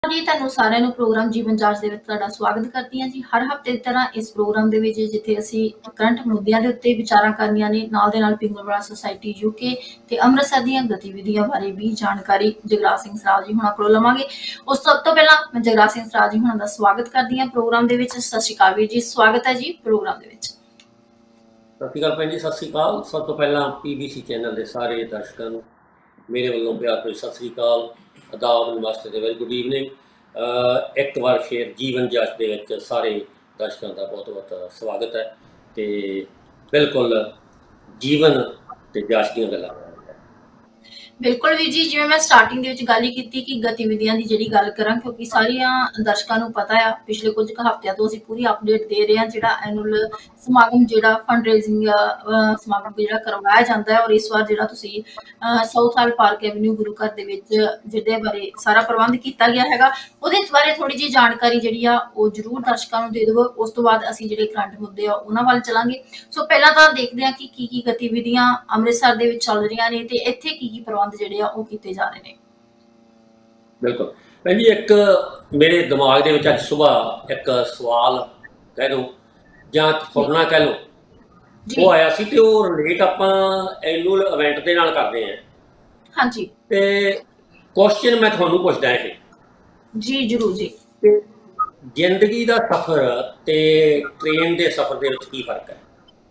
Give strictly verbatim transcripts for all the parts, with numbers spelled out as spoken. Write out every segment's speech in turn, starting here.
जी तुहानू सारिਆਂ ਨੂੰ प्रोग्राम जीवन जाच ਦੇ ਵਿੱਚ ਤੁਹਾਡਾ ਸਵਾਗਤ ਕਰਦੀ ਹਾਂ जी। हर हफ्ते ਦੀ ਤਰ੍ਹਾਂ इस प्रोग्राम ਦੇ ਵਿੱਚ ਜਿੱਥੇ ਅਸੀਂ ਕਰੰਟ ਮੁੱਦਿਆਂ ਦੇ ਉੱਤੇ ਵਿਚਾਰਾਂ ਕਰਨੀਆਂ ਨੇ ਨਾਲ ਦੇ ਨਾਲ ਪਿੰਗਲਵਾੜਾ ਸੁਸਾਇਟੀ ਯੂਕੇ ਤੇ ਅੰਮ੍ਰਿਤਸਰ ਦੀਆਂ ਗਤੀਵਿਧੀਆਂ ਬਾਰੇ ਵੀ ਜਾਣਕਾਰੀ ਜਗਰਾਜ ਸਿੰਘ ਸਰਾਜ ਜੀ ਹੁਣਾਂ ਕੋਲੋਂ ਲਵਾਂਗੇ। ਉਸ ਤੋਂ ਸਭ ਤੋਂ ਪਹਿਲਾਂ ਮੈਂ ਜਗਰਾਜ ਸਿੰਘ ਸਰਾਜ ਜੀ ਹੁਣਾਂ ਦਾ ਸਵਾਗਤ ਕਰਦੀ ਹਾਂ प्रोग्राम ਦੇ ਵਿੱਚ। ਸਤਿ ਸ਼੍ਰੀ ਅਕਾਲ ਵੀਰ ਜੀ, ਸਵਾਗਤ ਹੈ ਜੀ प्रोग्राम ਦੇ ਵਿੱਚ। ਸਤਿ ਸ਼੍ਰੀ ਅਕਾਲ ਭੈਣ ਜੀ, ਸਤਿ ਸ਼੍ਰੀ ਅਕਾਲ। ਸਭ ਤੋਂ ਪਹਿਲਾਂ ਪੀਬੀਸੀ ਚੈਨਲ ਦੇ ਸਾਰੇ ਦਰਸ਼ਕਾਂ ਨੂੰ ਮੇਰੇ ਵੱਲੋਂ ਪਿਆਰ ਭਰੀ ਸਤਿ ਸ਼੍ਰੀ ਅਕਾਲ, ਆਦਾਬ, ਨਮਸਤੇ ਤੇ ਵੈਰੀ ਗੁੱਡ ਈਵਨਿੰਗ। ਇੱਕ ਵਾਰ ਫੇਰ ਜੀਵਨ ਜਾਚ ਦੇ ਵਿੱਚ ਸਾਰੇ ਦਰਸ਼ਕਾਂ ਦਾ ਬਹੁਤ ਬਹੁਤ ਸਵਾਗਤ ਹੈ ਤੇ ਬਿਲਕੁਲ ਜੀਵਨ ਤੇ ਜਾਚ ਦੀਆਂ ਗੱਲਾਂ बिल्कुल भी जी, जिवें मैं स्टार्टिंग दे विच गल ही कीती कि गतिविधियां दी जिहड़ी गल करां, क्योंकि सारियां दर्शकां नूं पता है पिछले कुछ हफ्तियां तो असीं पूरी अपडेट दे रहे हां। जिहड़ा एनुअल समागम जिहड़ा फंड रेजिंग समागम जिहड़ा करवाया जांदा है और इस बार जिहड़ा तुसीं साउथ हाल पार्क एवेन्यू गुरु घर दे विच जिहदे बारे सारा प्रबंध कीता गया हैगा, ਉਹਦੇ ਬਾਰੇ थोड़ी जी जानकारी जिहड़ी आ ਉਹ ਜ਼ਰੂਰ ਦਰਸ਼ਕਾਂ ਨੂੰ ਦੇ ਦਿਓ। ਉਸ ਤੋਂ ਬਾਅਦ ਅਸੀਂ ਜਿਹੜੇ ਕਰੰਟ ਮੁੱਦੇ ਆ ਉਹਨਾਂ ਵੱਲ ਚਲਾਂਗੇ। ਸੋ ਪਹਿਲਾਂ ਤਾਂ ਦੇਖਦੇ ਹਾਂ ਕਿ ਕੀ ਕੀ ਗਤੀਵਿਧੀਆਂ ਅੰਮ੍ਰਿਤਸਰ ਦੇ ਵਿੱਚ ਚੱਲ ਰਹੀਆਂ ਨੇ ਤੇ ਇੱਥੇ ਕੀ ਕੀ ਪ੍ਰਬੰਧ ਜਿਹੜੇ ਆ ਉਹ ਕੀਤੇ ਜਾ ਰਹੇ ਨੇ। ਬਿਲਕੁਲ ਭੈਣ ਜੀ, ਇੱਕ ਮੇਰੇ ਦਿਮਾਗ ਦੇ ਵਿੱਚ ਅੱਜ ਸਵੇਰ ਇੱਕ ਸਵਾਲ ਕਹਿ ਲਓ ਜਾਂ ਫੁਰਨਾ ਕਹਿ ਲਓ ਉਹ ਆਇਆ ਸੀ ਤੇ ਉਹ ਰਿਲੇਟ ਆਪਾਂ ਐਨੂਅਲ ਇਵੈਂਟ ਦੇ ਨਾਲ ਕਰਦੇ ਆਂ। ਹਾਂਜੀ, ਤੇ ਕੁਐਸਚਨ ਮੈਂ ਤੁਹਾਨੂੰ ਪੁੱਛਦਾ ਇਹ ਜੀ ਜਰੂਰ ਜੀ। ਜ਼ਿੰਦਗੀ ਦਾ ਸਫ਼ਰ ਤੇ ਟ੍ਰੇਨ ਦੇ ਸਫ਼ਰ ਦੇ ਵਿੱਚ ਕੀ ਫਰਕ ਹੈ?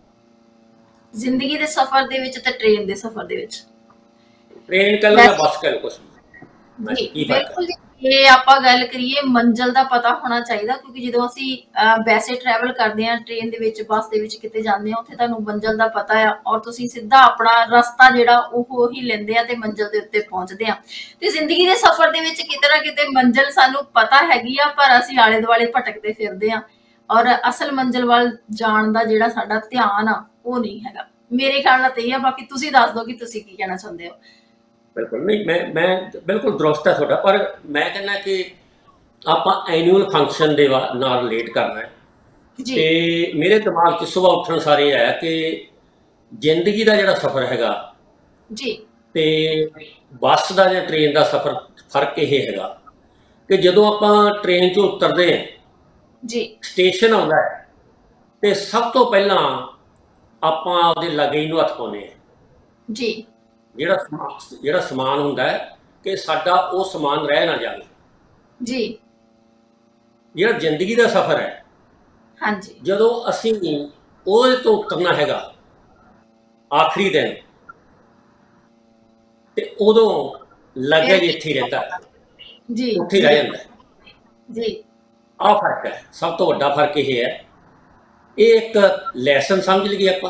ਜ਼ਿੰਦਗੀ ਦੇ ਸਫ਼ਰ ਦੇ ਵਿੱਚ ਤੇ ਟ੍ਰੇਨ ਦੇ ਸਫ਼ਰ ਦੇ ਵਿੱਚ ट्रेन कह लो या बस कह लो कुछ बिल्कुल ये ਆਪਾਂ ਗੱਲ ਕਰੀਏ ਮੰਜ਼ਿਲ ਦਾ ਪਤਾ ਹੋਣਾ ਚਾਹੀਦਾ, ਕਿਉਂਕਿ ਜਦੋਂ ਅਸੀਂ ਵੈਸੇ ਟਰੈਵਲ ਕਰਦੇ ਆ ਟ੍ਰੇਨ ਦੇ ਵਿੱਚ ਬੱਸ ਦੇ ਵਿੱਚ ਕਿਤੇ ਜਾਂਦੇ ਆ ਉੱਥੇ ਤੁਹਾਨੂੰ ਮੰਜ਼ਿਲ ਦਾ ਪਤਾ ਆ ਔਰ ਤੁਸੀਂ ਸਿੱਧਾ ਆਪਣਾ ਰਸਤਾ ਜਿਹੜਾ ਉਹ ਹੀ ਲੈਂਦੇ ਆ ਤੇ ਮੰਜ਼ਿਲ ਦੇ ਉੱਤੇ ਪਹੁੰਚਦੇ ਆ। ਤੇ ਜ਼ਿੰਦਗੀ ਦੇ ਸਫ਼ਰ ਦੇ ਵਿੱਚ ਕਿਤੇ ਨਾ ਕਿਤੇ ਮੰਜ਼ਿਲ ਸਾਨੂੰ ਪਤਾ ਹੈਗੀ ਆ ਪਰ ਅਸੀਂ ਆਲੇ ਦੁਆਲੇ ਭਟਕਦੇ ਫਿਰਦੇ ਆ ਔਰ ਅਸਲ ਮੰਜ਼ਿਲ ਵੱਲ ਜਾਣ ਦਾ ਜਿਹੜਾ ਸਾਡਾ ਧਿਆਨ ਆ ਉਹ ਨਹੀਂ ਹੈਗਾ। ਮੇਰੇ ਖਿਆਲ ਨਾਲ ਤੇ ਇਹ ਆ, ਬਾਕੀ ਤੁਸੀਂ ਦੱਸ ਦਿਓ ਕਿ ਤੁਸੀਂ ਕੀ ਕਹਿਣਾ ਚਾਹੁੰਦੇ ਹੋ। बिल्कुल नहीं, मैं मैं बिल्कुल दुरुस्त है थोड़ा, पर मैं कहना कि आप एनुअल फंक्शन के नाल रिलेट करना है। तो मेरे दिमाग च सुबह उठन सारे आया कि जिंदगी का जो सफ़र हैगा जी ते बस का या ट्रेन का सफ़र फर्क ये हैगा कि जदों आप ट्रेन चो उतरते हैं जी स्टेशन आता है तो सब तो पहला आप आपदे लगेज नूं हथ पाउंदे हैं जी। ਜਿਹੜਾ ਜਿਹੜਾ ਸਮਾਨ ਹੁੰਦਾ ਹੈ ਕਿ ਸਾਡਾ ਉਹ ਸਮਾਨ ਰਹਿ ਨਾ ਜਾਵੇ ਜੀ। ਜਿਹੜਾ ਜ਼ਿੰਦਗੀ ਦਾ ਸਫ਼ਰ ਹੈ ਹਾਂਜੀ, ਜਦੋਂ ਅਸੀਂ ਉਹਦੇ ਤੋਂ ਉਤਰਨਾ ਹੈਗਾ ਆਖਰੀ ਦਿਨ ਤੇ ਉਦੋਂ ਲੱਗੇਜ ਇੱਥੇ ਹੀ ਰਹਿੰਦਾ ਜੀ, ਉੱਥੇ ਰਹਿ ਜਾਂਦਾ ਜੀ। ਆਹ ਫਰਕ ਹੈ, ਸਭ ਤੋਂ ਵੱਡਾ ਫਰਕ ਇਹ ਹੈ। ਇਹ ਇੱਕ ਲੈਸਨ ਸਮਝ ਲਈਏ ਆਪਾਂ,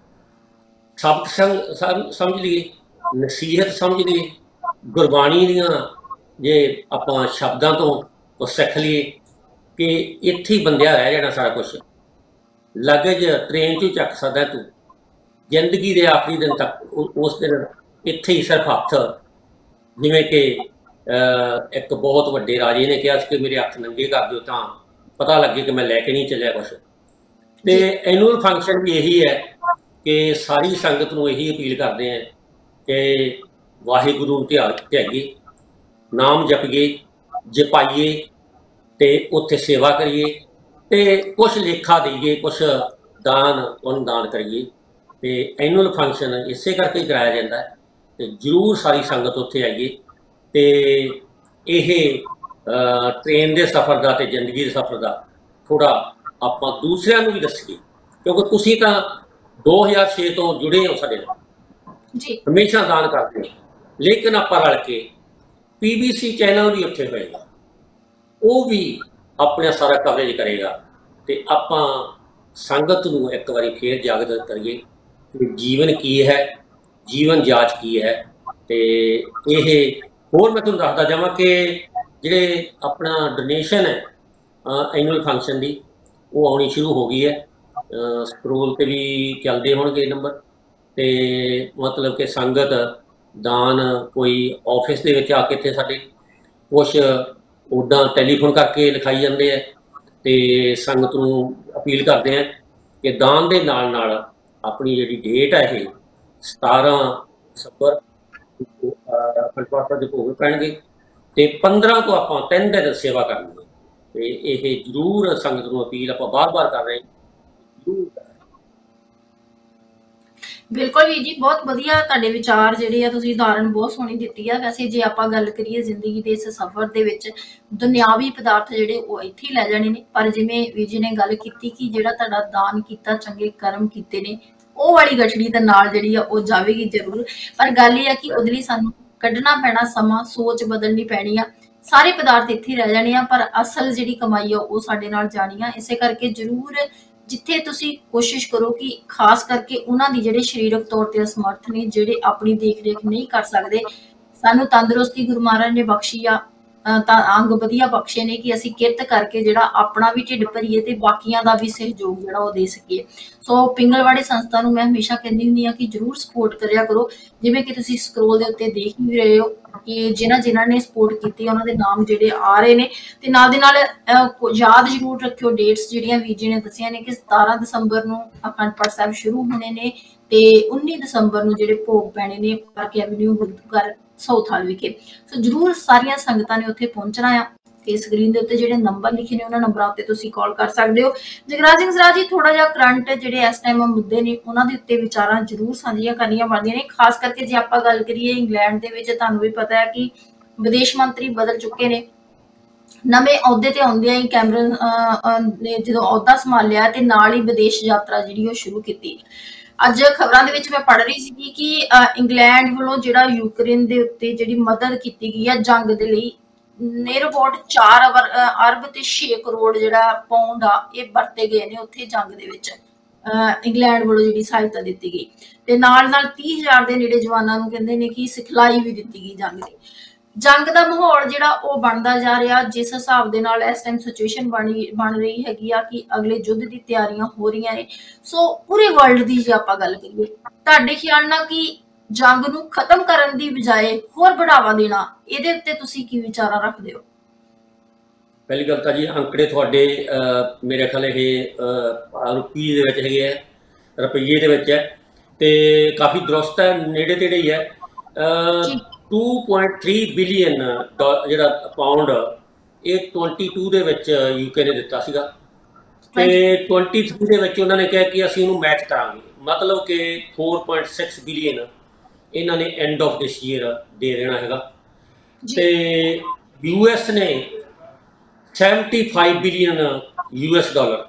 ਸਬਕ ਸਮਝ ਲਈਏ, नसीहत समझ लीए, गुरबाणी दियां जे आपां शब्दां तो कुछ सिख लीए कि इत्थे ही बंदिया रह जाना सारा कुछ। लगेज ट्रेन चो चक सकदा तू, जिंदगी के आखिरी दिन तक उस दिन इत्थे ही सिर्फ हथ, जिवें कि एक बहुत वड्डे राजे ने कहा कि मेरे हथ नंगे कर दो तां पता लगे कि मैं लैके नहीं चलिया कुछ। तो एनुअल फंक्शन भी यही है कि सारी संगत नूं यही अपील करते हैं कि वाहिगुरू ध्याइए, नाम जपीए, जपाइए तो उत्थे सेवा करिए तो कुछ लेखा दईए, कुछ दान अनुदान करिए। तो एनुअल फंक्शन इस करके कराया जाता है। तो जरूर सारी संगत उत्थे आइए तो ये ट्रेन के सफ़र का तो जिंदगी के सफ़र का थोड़ा आप दूसरों भी दसीए, क्योंकि तुसीं तां दो हज़ार छे तो जुड़े हो साडे नाल जी, हमेशा दान करते हैं, लेकिन आप रल के पीबीसी चैनल भी उत्थे होएगा, वो भी अपना सारा कवरेज करेगा तो आप संगत नूं एक बारी फिर जागृत करिए कि जीवन की है, जीवन जाच की है। तो ये होर मैं तुहानूं दसदा जावां कि जिहड़े अपना डोनेशन है एनुअल फंक्शन की वो आनी शुरू हो गई है। स्क्रोल पर भी चलते होणगे नंबर, तो मतलब कि संगत दान कोई ऑफिस के विच आके इत्थे साडे कुछ उदां टैलीफोन करके लिखाई जाते हैं। तो संगत नूं अपील करते हैं कि दान के नाल नाल अपनी जिहड़ी डेट है ये सतारह दिसंबर अखंड पाठ साहिब दे भोग पैणगे ਤੇ ਪੰਦਰਾਂ ਤੋਂ ਆਪਾਂ ਤਿੰਨ ਦਿਨ ਸੇਵਾ ਕਰਨੀ ਹੈ। ਤੇ ਇਹ ਜ਼ਰੂਰ ਸੰਗਤ ਨੂੰ ਅਪੀਲ ਆਪਾਂ ਬਾਰ-ਬਾਰ ਕਰ ਰਹੇ ਜ਼ਰੂਰ ਕरें। ਬਿਲਕੁਲ ਵੀਰ ਜੀ, ਬਹੁਤ ਵਧੀਆ ਤੁਹਾਡੇ ਵਿਚਾਰ ਜਿਹੜੇ ਆ, ਤੁਸੀਂ ਉਦਾਹਰਨ ਬਹੁਤ ਸੋਹਣੀ ਦਿੱਤੀ ਆ। ਵੈਸੇ ਜੇ ਆਪਾਂ ਗੱਲ ਕਰੀਏ ਜ਼ਿੰਦਗੀ ਦੇ ਇਸ ਸਫ਼ਰ ਦੇ ਵਿੱਚ ਦੁਨਿਆਵੀ ਪਦਾਰਥ ਜਿਹੜੇ ਉਹ ਇੱਥੇ ਹੀ ਲੈ ਜਾਣੇ ਨੇ, ਪਰ ਜਿਵੇਂ ਵੀਰ ਜੀ ਨੇ ਗੱਲ ਕੀਤੀ ਕਿ ਜਿਹੜਾ ਤੁਹਾਡਾ ਦਾਨ ਕੀਤਾ, ਚੰਗੇ ਕਰਮ ਕੀਤੇ ਨੇ, ਉਹ ਵਾਲੀ ਗਠੜੀ ਦੇ ਨਾਲ ਜਿਹੜੀ ਆ ਉਹ ਜਾਵੇਗੀ ਜ਼ਰੂਰ। ਪਰ ਗੱਲ ਇਹ ਆ ਕਿ ਉਹਦੇ ਲਈ ਸਾਨੂੰ ਕੱਢਣਾ ਪੈਣਾ ਸਮਾਂ, ਸੋਚ ਬਦਲਣੀ ਪੈਣੀ ਆ। ਸਾਰੇ ਪਦਾਰਥ ਇੱਥੇ ਰਹਿ ਜਾਣੇ ਆ, ਪਰ ਅਸਲ ਜਿਹੜੀ ਕਮਾਈ ਆ ਉਹ ਸਾਡੇ ਨਾਲ ਜਾਣੀ ਆ। ਇਸੇ ਕਰਕੇ ਜ਼ਰੂਰ ਜਿੱਥੇ ਤੁਸੀਂ ਕੋਸ਼ਿਸ਼ ਕਰੋ ਕਿ ਖਾਸ ਕਰਕੇ ਉਹਨਾਂ ਦੀ ਜਿਹੜੇ ਸਰੀਰਕ ਤੌਰ ਤੇ ਅਸਮਰਥ ਨੇ, ਜਿਹੜੇ ਆਪਣੀ ਦੇਖ ਰੇਖ ਨਹੀਂ ਕਰ ਸਕਦੇ, ਸਾਨੂੰ ਤੰਦਰੁਸਤੀ ਗੁਰੂ ਮਹਾਰਾਜ ਨੇ ਬਖਸ਼ੀ ਆ, ਤਾਂ ਅੰਗ ਵਧੀਆ ਬਖਸ਼ੇ ਨੇ ਕਿ ਅਸੀਂ ਕਿਰਤ ਕਰਕੇ ਜਿਹੜਾ ਆਪਣਾ ਵੀ ਢਿੱਡ ਭਰੀਏ ਤੇ ਬਾਕੀਆਂ ਦਾ ਵੀ ਸਹਿਯੋਗ ਜਿਹੜਾ ਉਹ ਦੇ ਸਕੀਏ। ਸੋ ਪਿੰਗਲਵਾੜੇ ਸੰਸਥਾ ਨੂੰ ਮੈਂ ਹਮੇਸ਼ਾ ਕਹਿੰਦੀ ਹੁੰਦੀ ਹਾਂ ਕਿ ਜ਼ਰੂਰ ਸਪੋਰਟ ਕਰਿਆ ਕਰੋ। ਜਿਵੇਂ ਕਿ ਤੁਸੀਂ ਸਕਰੋਲ ਦੇ ਉੱਤੇ ਦੇਖ ਵੀ ਰਹੇ ਹੋ ਕਿ ਜਿਨ੍ਹਾਂ ਜਿਨ੍ਹਾਂ ਨੇ ਸਪੋਰਟ ਕੀਤੀ ਉਹਨਾਂ ਦੇ ਨਾਮ ਜਿਹੜੇ ਆ ਰਹੇ ਨੇ। ਤੇ ਨਾਲ ਦੇ ਨਾਲ ਯਾਦ ਜ਼ਰੂਰ ਰੱਖਿਓ ਡੇਟਸ ਜਿਹੜੀਆਂ ਵੀਰ ਜੀ ਨੇ ਦੱਸੀਆਂ ਨੇ ਕਿ ਸਤਾਰਾਂ ਦਸੰਬਰ ਨੂੰ ਅਖੰਡ ਪਾਠ ਸਾਹਿਬ ਸ਼ੁਰੂ ਹੋਣੇ ਨੇ ਤੇ ਉੱਨੀ ਦਸੰਬਰ ਨੂੰ ਜਿਹੜੇ ਭੋਗ ਪੈਣੇ ਨੇ ਪਾਰਕ ਐਵਨਿਊ ਗੁਰਦੁਆਰਾ ਸਾਊਥਹਾਲ ਵਿਖੇ। ਸੋ ਜ਼ਰੂਰ ਸਾਰੀਆਂ ਸੰਗਤਾਂ ਨੇ ਉੱਥੇ ਪਹੁੰਚਣਾ ਆ ਤੇ ਸਕਰੀਨ ਦੇ ਉੱਤੇ ਜਿਹੜੇ ਨੰਬਰ ਲਿਖੇ ਨੇ ਉਹਨਾਂ ਨੰਬਰਾਂ ਉੱਤੇ ਤੁਸੀਂ ਕਾਲ ਕਰ ਸਕਦੇ ਹੋ। ਜਗਰਾਜ ਸਿੰਘ ਸਰਾਜ ਜੀ, ਥੋੜਾ ਜਿਹਾ ਕਰੰਟ ਜਿਹੜੇ ਇਸ ਟਾਈਮ ਮੁੱਦੇ ਨੇ ਉਹਨਾਂ ਦੇ ਉੱਤੇ ਵਿਚਾਰਾਂ ਜ਼ਰੂਰ ਸਾਂਝੀਆਂ ਕਰਨੀਆਂ ਬਣਦੀਆਂ ਨੇ। ਖਾਸ ਕਰਕੇ ਜੇ ਆਪਾਂ ਗੱਲ ਕਰੀਏ ਇੰਗਲੈਂਡ ਦੇ ਵਿੱਚ, ਤੁਹਾਨੂੰ ਵੀ ਪਤਾ ਹੈ ਕਿ ਵਿਦੇਸ਼ ਮੰਤਰੀ ਬਦਲ ਚੁੱਕੇ ਨੇ। ਨਵੇਂ ਅਹੁਦੇ ਤੇ ਆਉਂਦਿਆਂ ਹੀ ਕੈਮਰਨ ਨੇ ਜਦੋਂ ਅਹੁਦਾ ਸੰਭਾਲਿਆ ਤੇ ਨਾਲ ਹੀ ਵਿਦੇਸ਼ ਯਾਤਰਾ ਜਿਹੜੀ ਉਹ ਸ਼ੁਰੂ ਕੀਤੀ। ਅੱਜ ਖਬਰਾਂ ਦੇ ਵਿੱਚ ਮੈਂ ਪੜ੍ਹ ਰਹੀ ਸੀ ਕਿ ਇੰਗਲੈਂਡ ਵੱਲੋਂ ਜਿਹੜਾ ਯੂਕਰੇਨ ਦੇ ਉੱਤੇ ਜਿਹੜੀ ਮਦਦ ਕੀਤੀ ਗਈ ਹੈ ਜੰਗ ਦੇ ਲਈ, ਨੀਅਰ ਅਬਾਊਟ ਚਾਰ ਅਰਬ ਤੇ ਛੇ ਕਰੋੜ ਜਿਹੜਾ ਪਾਉਂਡ ਆ ਇਹ ਵਰਤੇ ਗਏ ਨੇ ਉੱਥੇ ਜੰਗ ਦੇ ਵਿੱਚ। ਇੰਗਲੈਂਡ ਵੱਲੋਂ ਜਿਹੜੀ ਸਹਾਇਤਾ ਦਿੱਤੀ ਗਈ ਤੇ ਨਾਲ ਨਾਲ ਤੀਹ ਹਜ਼ਾਰ ਦੇ ਨੇੜੇ ਜਵਾਨਾਂ ਨੂੰ ਕਹਿੰਦੇ ਨੇ ਕਿ ਸਿਖਲਾਈ ਵੀ ਦਿੱਤੀ ਗਈ ਜੰਗ ਦੀ। ਜੰਗ ਦਾ ਮਾਹੌਲ ਜਿਹੜਾ ਉਹ ਬਣਦਾ ਜਾ ਰਿਹਾ, ਜਿਸ ਹਿਸਾਬ ਦੇ ਨਾਲ ਇਸ ਟਾਈਮ ਸਿਚੁਏਸ਼ਨ ਬਣੀ ਬਣ ਰਹੀ ਹੈਗੀ ਆ ਕਿ ਅਗਲੇ ਯੁੱਧ ਦੀ ਤਿਆਰੀਆਂ ਹੋ ਰਹੀਆਂ ਨੇ। ਸੋ ਪੂਰੇ ਵਰਲਡ ਦੀ ਜੇ ਆਪਾਂ ਗੱਲ ਕਰੀਏ, ਤੁਹਾਡੇ ਖਿਆਲ ਨਾਲ ਕਿ ਜੰਗ ਨੂੰ ਖਤਮ ਕਰਨ ਦੀ ਬਜਾਏ ਹੋਰ ਬੜਾਵਾ ਦੇਣਾ, ਇਹਦੇ ਉੱਤੇ ਤੁਸੀਂ ਕੀ ਵਿਚਾਰਾਂ ਰੱਖਦੇ ਹੋ? ਪਹਿਲੀ ਗੱਲ ਤਾਂ ਜੀ ਅੰਕੜੇ ਤੁਹਾਡੇ ਮੇਰੇ ਖਿਆਲ ਇਹ ਰੁਪਏ ਦੇ ਵਿੱਚ ਹੈਗੇ ਆ, ਰੁਪਈਏ ਦੇ ਵਿੱਚ ਹੈ ਤੇ ਕਾਫੀ ਦਰੁਸਤ ਹੈ, ਨੇੜੇ ਤੇੜੇ ਹੀ ਹੈ। ਟੂ ਪੁਆਇੰਟ ਥ੍ਰੀ ਬਿਲੀਅਨ ਜਿਹੜਾ ਪਾਉਂਡ ਇਹ ਟਵੈਂਟੀ ਟੂ ਦੇ ਵਿੱਚ ਯੂਕੇ ਨੇ ਦਿੱਤਾ ਸੀਗਾ ਤੇ ਟਵੈਂਟੀ ਥ੍ਰੀ ਦੇ ਵਿੱਚ ਉਹਨਾਂ ਨੇ ਕਿਹਾ ਕਿ ਅਸੀਂ ਉਹਨੂੰ ਮੈਚ ਕਰਾਂਗੇ, ਮਤਲਬ ਕਿ ਫੋਰ ਪੁਆਇੰਟ ਸਿਕਸ ਬਿਲੀਅਨ ਇਹਨਾਂ ਨੇ ਐਂਡ ਆਫ ਦਿਸ ਈਅਰ ਦੇ ਦੇਣਾ ਹੈਗਾ। ਤੇ ਯੂ ਐਸ ਨੇ seventy five billion U S dollar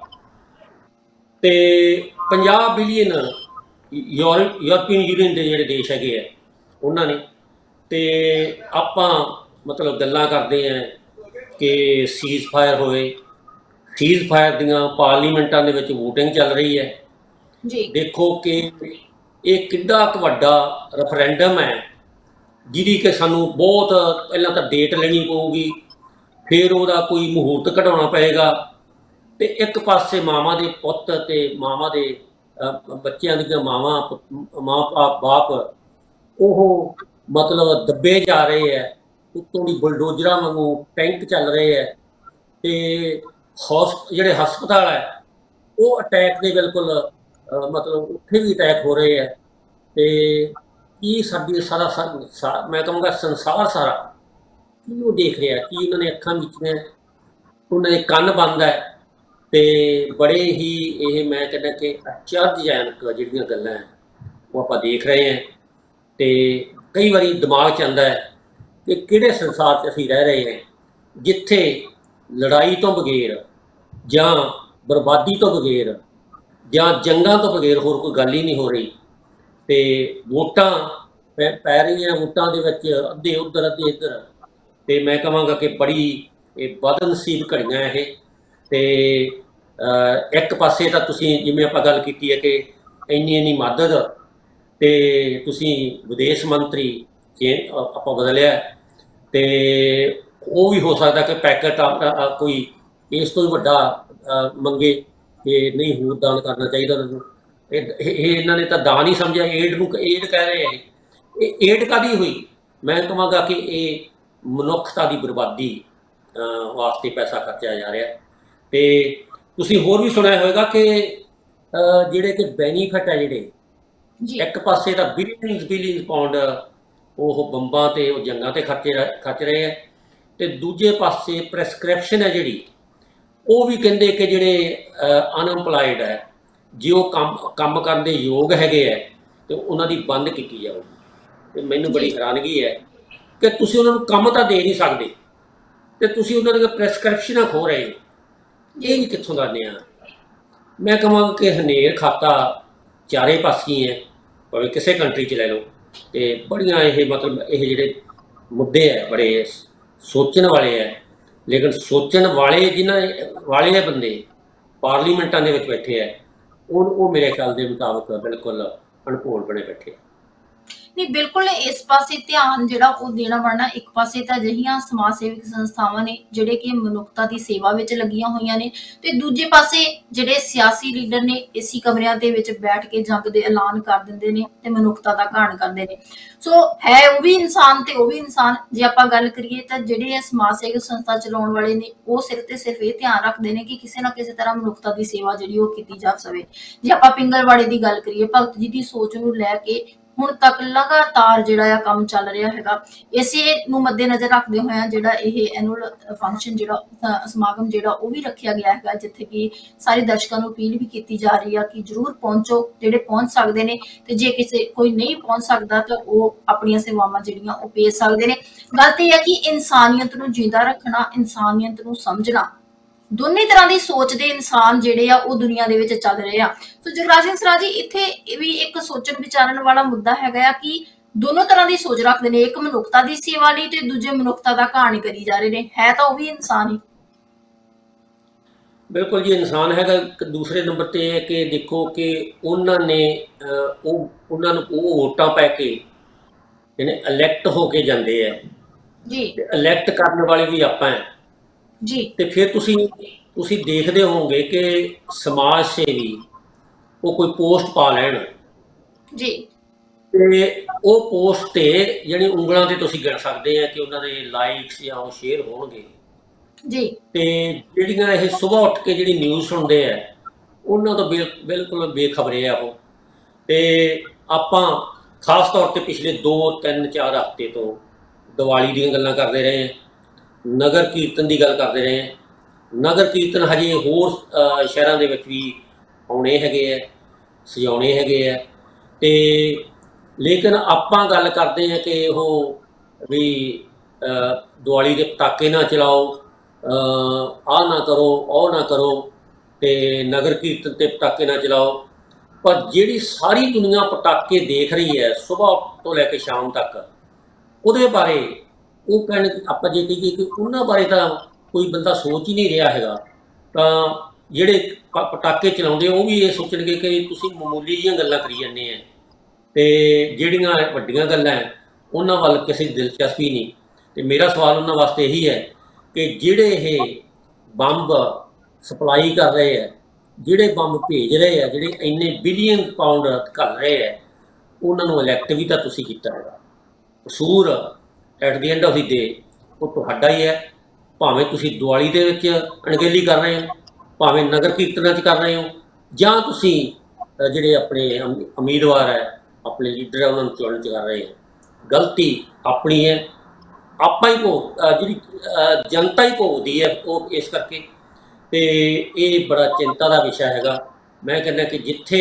ਤੇ ਪੰਜਾਹ ਬਿਲੀਅਨ ਯੂਰਪ ਯੂਰਪੀਅਨ ਯੂਨੀਅਨ ਦੇ ਜਿਹੜੇ ਦੇਸ਼ ਹੈਗੇ ਆ ਉਹਨਾਂ ਨੇ। ਤੇ ਆਪਾਂ ਮਤਲਬ ਗੱਲਾਂ ਕਰਦੇ ਹਾਂ ਕਿ ਸੀਜ਼ ਫਾਇਰ ਹੋਵੇ, ਸੀਜ਼ ਫਾਇਰ ਦੀਆਂ ਪਾਰਲੀਮੈਂਟਾਂ ਦੇ ਵਿੱਚ ਵੋਟਿੰਗ ਚੱਲ ਰਹੀ ਹੈ ਜੀ। ਦੇਖੋ ਕਿ ਇਹ ਕਿੰਨਾ ਕੁ ਵੱਡਾ ਰੈਫਰੈਂਡਮ ਹੈ ਜਿਹਦੀ ਕਿ ਸਾਨੂੰ ਬਹੁਤ ਪਹਿਲਾਂ ਤਾਂ ਡੇਟ ਲੈਣੀ ਪਊਗੀ, ਫਿਰ ਉਹਦਾ ਕੋਈ ਮੁਹੂਰਤ ਕਢਾਉਣਾ ਪਏਗਾ ਤੇ ਇੱਕ ਪਾਸੇ ਮਾਵਾਂ ਦੇ ਪੁੱਤ ਤੇ ਮਾਵਾਂ ਦੇ ਬੱਚਿਆਂ ਦੀਆਂ ਮਾਵਾਂ ਮਾਂ ਬਾਪ ਉਹ ਮਤਲਬ ਦੱਬੇ ਜਾ ਰਹੇ ਹੈ, ਉੱਤੋਂ ਦੀ ਬੁਲਡੋਜ਼ਰਾਂ ਵਾਂਗੂ ਟੈਂਕ ਚੱਲ ਰਹੇ ਹੈ ਤੇ ਹੌਸ ਜਿਹੜੇ ਹਸਪਤਾਲ ਹੈ ਉਹ ਅਟੈਕ ਦੇ ਬਿਲਕੁਲ ਮਤਲਬ ਉੱਥੇ ਵੀ ਅਟੈਕ ਹੋ ਰਹੇ ਹੈ। ਤੇ ਕੀ ਸਾਡੀ ਸਾਰਾ ਸਾ ਮੈਂ ਕਹਾਂਗਾ ਸੰਸਾਰ ਸਾਰਾ ਕੀ ਉਹ ਦੇਖ ਰਿਹਾ, ਕੀ ਉਹਨਾਂ ਨੇ ਅੱਖਾਂ ਵਿੱਚ ਨੇ, ਉਹਨਾਂ ਦੇ ਕੰਨ ਬੰਦ ਹੈ ਤੇ ਬੜੇ ਹੀ ਇਹ ਮੈਂ ਕਹਿੰਦਾ ਕਿ ਅਚਰਜਜਨਕ ਜਿਹੜੀਆਂ ਗੱਲਾਂ ਹੈ ਉਹ ਆਪਾਂ ਦੇਖ ਰਹੇ ਹਾਂ। ਤੇ ਕਈ ਵਾਰੀ ਦਿਮਾਗ 'ਚ ਆਉਂਦਾ ਹੈ ਕਿ ਕਿਹੜੇ ਸੰਸਾਰ 'ਚ ਅਸੀਂ ਰਹਿ ਰਹੇ ਹਾਂ ਜਿੱਥੇ ਲੜਾਈ ਤੋਂ ਬਗੈਰ ਜਾਂ ਬਰਬਾਦੀ ਤੋਂ ਬਗੈਰ ਜਾਂ ਜੰਗਾਂ ਤੋਂ ਬਗੈਰ ਹੋਰ ਕੋਈ ਗੱਲ ਹੀ ਨਹੀਂ ਹੋ ਰਹੀ। ਤੇ ਵੋਟਾਂ ਪੈ ਪੈ ਰਹੀਆਂ, ਵੋਟਾਂ ਦੇ ਵਿੱਚ ਅੱਧੇ ਉੱਧਰ ਅੱਧੇ ਇੱਧਰ। ਤੇ ਮੈਂ ਕਹਾਂਗਾ ਕਿ ਬੜੀ ਇਹ ਬਦਨਸੀਬ ਘੜੀਆਂ ਇਹ। ਤੇ ਇੱਕ ਪਾਸੇ ਤਾਂ ਤੁਸੀਂ ਜਿਵੇਂ ਆਪਾਂ ਗੱਲ ਕੀਤੀ ਹੈ ਕਿ ਇੰਨੀ ਇੰਨੀ ਮਦਦ ਤੇ ਤੁਸੀਂ ਵਿਦੇਸ਼ ਮੰਤਰੀ ਚੇ ਆਪਾਂ ਬਦਲਿਆ ਤੇ ਉਹ ਵੀ ਹੋ ਸਕਦਾ ਕਿ ਪੈਕਟ ਕੋਈ ਇਸ ਤੋਂ ਵੀ ਵੱਡਾ ਮੰਗੇ ਕਿ ਨਹੀਂ ਹੋਰ ਦਾਨ ਕਰਨਾ ਚਾਹੀਦਾ ਉਹਨਾਂ ਨੂੰ। ਇਹ ਇਹਨਾਂ ਨੇ ਤਾਂ ਦਾਨ ਹੀ ਸਮਝਿਆ, ਏਡ ਨੂੰ ਏਡ ਕਹਿ ਰਹੇ ਹੈ। ਇਹ ਏਡ ਕਾਹਦੀ ਹੋਈ? ਮੈਂ ਕਹਾਂਗਾ ਕਿ ਇਹ ਮਨੁੱਖਤਾ ਦੀ ਬਰਬਾਦੀ ਵਾਸਤੇ ਪੈਸਾ ਖਰਚਿਆ ਜਾ ਰਿਹਾ। ਤੇ ਤੁਸੀਂ ਹੋਰ ਵੀ ਸੁਣਿਆ ਹੋਵੇਗਾ ਕਿ ਜਿਹੜੇ ਕਿ ਬੈਨੀਫਿਟ ਹੈ ਜਿਹੜੇ ਇੱਕ ਪਾਸੇ ਤਾਂ ਬਿਲੀਅਨਸ ਬਿਲੀਅਨਸ ਪਾਉਂਡ ਉਹ ਬੰਬਾਂ ਤੇ ਉਹ ਜੰਗਾਂ ਤੇ ਖਰਚੇ ਖਰਚ ਰਹੇ ਹੈ, ਤੇ ਦੂਜੇ ਪਾਸੇ ਪ੍ਰੈਸਕ੍ਰਿਪਸ਼ਨ ਹੈ ਜਿਹੜੀ, ਉਹ ਵੀ ਕਹਿੰਦੇ ਕਿ ਜਿਹੜੇ ਅਨਐਮਪਲਾਇਡ ਹੈ, ਜੇ ਉਹ ਕੰਮ ਕੰਮ ਕਰਨ ਦੇ ਯੋਗ ਹੈਗੇ ਹੈ ਤੇ ਉਹਨਾਂ ਦੀ ਬੰਦ ਕੀਤੀ ਜਾਊਗੀ। ਤੇ ਮੈਨੂੰ ਜੀ ਬੜੀ ਹੈਰਾਨਗੀ ਹੈ ਕਿ ਤੁਸੀਂ ਉਹਨਾਂ ਨੂੰ ਕੰਮ ਤਾਂ ਦੇ ਨਹੀਂ ਸਕਦੇ ਤੇ ਤੁਸੀਂ ਉਹਨਾਂ ਦੀਆਂ ਪ੍ਰੈਸਕ੍ਰਿਪਸ਼ਨਾਂ ਖੋ ਰਹੇ ਹੋ। ਇਹ ਵੀ ਜੀ ਕਿੱਥੋਂ ਦਾ ਨਿਆਂ? ਮੈਂ ਕਹਾਂਗਾ ਕਿ ਹਨੇਰ ਖਾਤਾ ਚਾਰੇ ਪਾਸੇ ਹੈ, ਭਾਵੇਂ ਕਿਸੇ ਕੰਟਰੀ 'ਚ ਲੈ ਲਓ। ਤੇ ਬੜੀਆਂ ਇਹ ਮਤਲਬ ਇਹ ਜਿਹੜੇ ਮੁੱਦੇ ਹੈ ਬੜੇ ਸੋਚਣ ਵਾਲੇ ਹੈ, ਲੇਕਿਨ ਸੋਚਣ ਵਾਲੇ ਜਿਨ੍ਹਾਂ ਵਾਲੇ ਹੈ ਬੰਦੇ ਪਾਰਲੀਮੈਂਟਾਂ ਦੇ ਵਿੱਚ ਬੈਠੇ ਹੈ, ਉਹ ਉਹ ਮੇਰੇ ਖਿਆਲ ਦੇ ਮੁਤਾਬਕ ਬਿਲਕੁਲ ਅਣਭੋਲ ਬਣੇ ਬੈਠੇ ਆ। ਨਹੀਂ, ਬਿਲਕੁਲ ਇਸ ਪਾਸੇ ਧਿਆਨ ਜਿਹੜਾ ਉਹ ਦੇਣਾ ਬਣਨਾ। ਇੱਕ ਪਾਸੇ ਤਾਂ ਅਜਿਹੀਆਂ ਸਮਾਜ ਸੇਵਕ ਸੰਸਥਾਵਾਂ ਨੇ ਜਿਹੜੇ ਕਿ ਮਨੁੱਖਤਾ ਦੀ ਸੇਵਾ ਵਿੱਚ ਲੱਗੀਆਂ ਹੋਈਆਂ ਨੇ, ਤੇ ਦੂਜੇ ਪਾਸੇ ਜਿਹੜੇ ਸਿਆਸੀ ਲੀਡਰ ਨੇ ਏਸੀ ਕਮਰਿਆਂ ਦੇ ਵਿੱਚ ਬੈਠ ਕੇ ਜੰਗ ਦੇ ਐਲਾਨ ਕਰ ਦਿੰਦੇ ਨੇ ਤੇ ਮਨੁੱਖਤਾ ਦਾ ਘਾਣ ਕਰਦੇ ਨੇ। ਸੋ ਹੈ ਉਹ ਵੀ ਇਨਸਾਨ ਤੇ ਉਹ ਵੀ ਇਨਸਾਨ। ਜੇ ਆਪਾਂ ਗੱਲ ਕਰੀਏ ਤਾਂ ਜਿਹੜੇ ਇਹ ਸਮਾਜ ਸੇਵਕ ਸੰਸਥਾ ਚਲਾਉਣ ਵਾਲੇ ਨੇ, ਉਹ ਸਿਰਫ ਤੇ ਸਿਰਫ ਇਹ ਧਿਆਨ ਰੱਖਦੇ ਨੇ ਕਿ ਕਿਸੇ ਨਾ ਕਿਸੇ ਤਰ੍ਹਾਂ ਮਨੁੱਖਤਾ ਦੀ ਸੇਵਾ ਜਿਹੜੀ ਉਹ ਕੀਤੀ ਜਾ ਸਕੇ। ਜੇ ਆਪਾਂ ਪਿੰਗਲਵਾੜੇ ਦੀ ਗੱਲ ਕਰੀਏ, ਭਗਤ ਜੀ ਦੀ ਸੋਚ ਨੂੰ ਲੈ ਕੇ ਹੁਣ ਤੱਕ ਲਗਾਤਾਰ ਜਿਹੜਾ ਆ ਕੰਮ ਚੱਲ ਰਿਹਾ ਹੈਗਾ। ਇਸੇ ਨੂੰ ਮੱਦੇ ਨਜ਼ਰ ਰੱਖਦੇ ਹੋਇਆ ਜਿਹੜਾ ਇਹ ਐਨੂਅਲ ਫੰਕਸ਼ਨ ਜਿਹੜਾ ਸਮਾਗਮ ਜਿਹੜਾ ਉਹ ਵੀ ਰੱਖਿਆ ਗਿਆ ਹੈਗਾ, ਜਿੱਥੇ ਕਿ ਸਾਰੇ ਦਰਸ਼ਕਾਂ ਨੂੰ ਅਪੀਲ ਵੀ ਕੀਤੀ ਜਾ ਰਹੀ ਆ ਕਿ ਜਰੂਰ ਪਹੁੰਚੋ, ਜਿਹੜੇ ਪਹੁੰਚ ਸਕਦੇ ਨੇ। ਤੇ ਜੇ ਕਿਸੇ ਕੋਈ ਨਹੀਂ ਪਹੁੰਚ ਸਕਦਾ ਤਾਂ ਉਹ ਆਪਣੀਆਂ ਸੇਵਾਵਾਂ ਜਿਹੜੀਆਂ ਉਹ ਭੇਜ ਸਕਦੇ ਨੇ। ਗੱਲ ਤੇ ਇਹ ਹੈ ਕਿ ਇਨਸਾਨੀਅਤ ਨੂੰ ਜਿੰਦਾ ਰੱਖਣਾ, ਇਨਸਾਨੀਅਤ ਨੂੰ ਸਮਝਣਾ, ਦੋਨੇ ਤਰ੍ਹਾਂ ਦੀ ਸੋਚ ਦੇ ਇਨਸਾਨ ਜਿਹੜੇ ਆ ਉਹ ਦੁਨੀਆ ਦੇ ਵਿੱਚ ਚੱਲ ਰਹੇ ਆ। ਸੋ ਜਗਰਾਜ ਸਿੰਘ ਸਰਾਜ ਜੀ, ਇੱਥੇ ਇਹ ਵੀ ਇੱਕ ਸੋਚਣ ਵਿਚਾਰਨ ਵਾਲਾ ਮੁੱਦਾ ਹੈਗਾ ਆ ਕਿ ਦੋਨੋਂ ਤਰ੍ਹਾਂ ਦੀ ਸੋਚ ਰੱਖਦੇ ਨੇ। ਇੱਕ ਮਨੁੱਖਤਾ ਦੀ ਸੇਵਾ ਲਈ ਤੇ ਦੂਜੇ ਮਨੁੱਖਤਾ ਦਾ ਘਾਣ ਕਰੀ ਜਾ ਰਹੇ ਨੇ। ਹੈ ਤਾਂ ਉਹ ਵੀ ਇਨਸਾਨ ਹੀ। ਬਿਲਕੁਲ ਜੀ, ਇਨਸਾਨ ਹੈਗਾ। ਦੂਸਰੇ ਨੰਬਰ ਤੇ ਇਹ ਹੈ ਕਿ ਦੇਖੋ ਕਿ ਉਹਨਾਂ ਨੇ ਉਹ ਉਹਨਾਂ ਨੂੰ ਉਹ ਵੋਟਾਂ ਪੈ ਕੇ ਜਿਹਨੇ ਇਲੈਕਟ ਹੋ ਕੇ ਜਾਂਦੇ ਆ ਜੀ ਇਲੈਕਟ ਕਰਨ ਵਾਲੇ ਵੀ ਆਪਾਂ ਹੈ ਜੀ। ਤੇ ਫਿਰ ਤੁਸੀਂ ਤੁਸੀਂ ਦੇਖਦੇ ਹੋਵੋਗੇ ਕਿ ਸਮਾਜ ਸੇਵੀ ਉਹ ਕੋਈ ਪੋਸਟ ਪਾ ਲੈਣ ਜੀ ਤੇ ਉਹ ਪੋਸਟ ਤੇ ਜਿਹੜੀ ਉਂਗਲਾਂ ਤੇ ਤੁਸੀਂ ਗਿਣ ਸਕਦੇ ਆ ਕਿ ਉਹਨਾਂ ਦੇ ਲਾਈਕਸ ਜਾਂ ਉਹ ਸ਼ੇਅਰ ਹੋਣਗੇ ਜੀ। ਤੇ ਜਿਹੜੀਆਂ ਇਹ ਸਵੇਰ ਉੱਠ ਕੇ ਜਿਹੜੀ ਨਿਊਜ਼ ਸੁਣਦੇ ਆ ਉਹਨਾਂ ਤੋਂ ਬਿਲਕੁਲ ਬੇਖਬਰੇ ਆ ਉਹ। ਤੇ ਆਪਾਂ ਖਾਸ ਤੌਰ ਤੇ ਪਿਛਲੇ ਦੋ ਤਿੰਨ ਚਾਰ ਹਫ਼ਤੇ ਤੋਂ ਦੀਵਾਲੀ ਦੀਆਂ ਗੱਲਾਂ ਕਰਦੇ ਰਹੇ ਹਾਂ, ਨਗਰ ਕੀਰਤਨ ਦੀ ਗੱਲ ਕਰਦੇ ਰਹੇ ਹਾਂ। ਨਗਰ ਕੀਰਤਨ ਹਜੇ ਹੋਰ ਸ਼ਹਿਰਾਂ ਦੇ ਵਿੱਚ ਵੀ ਆਉਣੇ ਹੈਗੇ ਆ, ਸਜਾਉਣੇ ਹੈਗੇ ਆ। ਤੇ ਲੇਕਿਨ ਆਪਾਂ ਗੱਲ ਕਰਦੇ ਹਾਂ ਕਿ ਉਹ ਵੀ ਦੀਵਾਲੀ ਦੇ ਪਟਾਕੇ ਨਾ ਚਲਾਓ, ਆਹ ਨਾ ਕਰੋ, ਉਹ ਨਾ ਕਰੋ, ਤੇ ਨਗਰ ਕੀਰਤਨ ਤੇ ਪਟਾਕੇ ਨਾ ਚਲਾਓ। ਪਰ ਜਿਹੜੀ ਸਾਰੀ ਦੁਨੀਆ ਪਟਾਕੇ ਦੇਖ ਰਹੀ ਹੈ ਸਵੇਰ ਤੋਂ ਲੈ ਕੇ ਸ਼ਾਮ ਤੱਕ, ਉਹਦੇ ਬਾਰੇ ਉਹ ਕਹਿਣ ਆਪਾਂ ਜੇ ਕਹੀਏ ਕਿ ਉਹਨਾਂ ਬਾਰੇ ਤਾਂ ਕੋਈ ਬੰਦਾ ਸੋਚ ਹੀ ਨਹੀਂ ਰਿਹਾ ਹੈਗਾ। ਤਾਂ ਜਿਹੜੇ ਪਟਾਕੇ ਚਲਾਉਂਦੇ ਉਹ ਵੀ ਇਹ ਸੋਚਣਗੇ ਕਿ ਤੁਸੀਂ ਮਾਮੂਲੀ ਜਿਹੀਆਂ ਗੱਲਾਂ ਕਰੀ ਜਾਂਦੇ ਆ, ਤੇ ਜਿਹੜੀਆਂ ਵੱਡੀਆਂ ਗੱਲਾਂ ਉਹਨਾਂ ਵੱਲ ਕਿਸੇ ਦੀ ਦਿਲਚਸਪੀ ਨਹੀਂ। ਤੇ ਮੇਰਾ ਸਵਾਲ ਉਹਨਾਂ ਵਾਸਤੇ ਇਹੀ ਹੈ ਕਿ ਜਿਹੜੇ ਇਹ ਬੰਬ ਸਪਲਾਈ ਕਰ ਰਹੇ ਹੈ, ਜਿਹੜੇ ਬੰਬ ਭੇਜ ਰਹੇ ਆ, ਜਿਹੜੇ ਇੰਨੇ ਬਿਲੀਅਨ ਪਾਉਂਡ ਘੱਲ ਰਹੇ ਹੈ, ਉਹਨਾਂ ਨੂੰ ਇਲੈਕਟ ਵੀ ਤਾਂ ਤੁਸੀਂ ਕੀਤਾ ਹੈਗਾ। ਕਸੂਰ at the end of the day ਉਹ ਤੁਹਾਡਾ ਹੀ ਹੈ। ਭਾਵੇਂ ਤੁਸੀਂ ਦੀਵਾਲੀ ਦੇ ਵਿੱਚ ਅਣਗਹਿਲੀ ਕਰ ਰਹੇ ਹੋ, ਭਾਵੇਂ ਨਗਰ ਕੀਰਤਨਾਂ 'ਚ ਕਰ ਰਹੇ ਹੋ, ਜਾਂ ਤੁਸੀਂ ਜਿਹੜੇ ਆਪਣੇ ਉਮੀਦਵਾਰ ਹੈ, ਆਪਣੇ ਲੀਡਰ ਹੈ, ਉਹਨਾਂ ਨੂੰ ਚੁਣਨ 'ਚ ਕਰ ਰਹੇ ਹੋ। ਗਲਤੀ ਆਪਣੀ ਹੈ, ਆਪਾਂ ਹੀ ਭੋਗ ਜਿਹੜੀ ਜਨਤਾ ਹੀ ਭੋਗਦੀ ਹੈ ਉਹ। ਇਸ ਕਰਕੇ ਤੇ ਇਹ ਬੜਾ ਚਿੰਤਾ ਦਾ ਵਿਸ਼ਾ ਹੈਗਾ। ਮੈਂ ਕਹਿੰਦਾ ਕਿ ਜਿੱਥੇ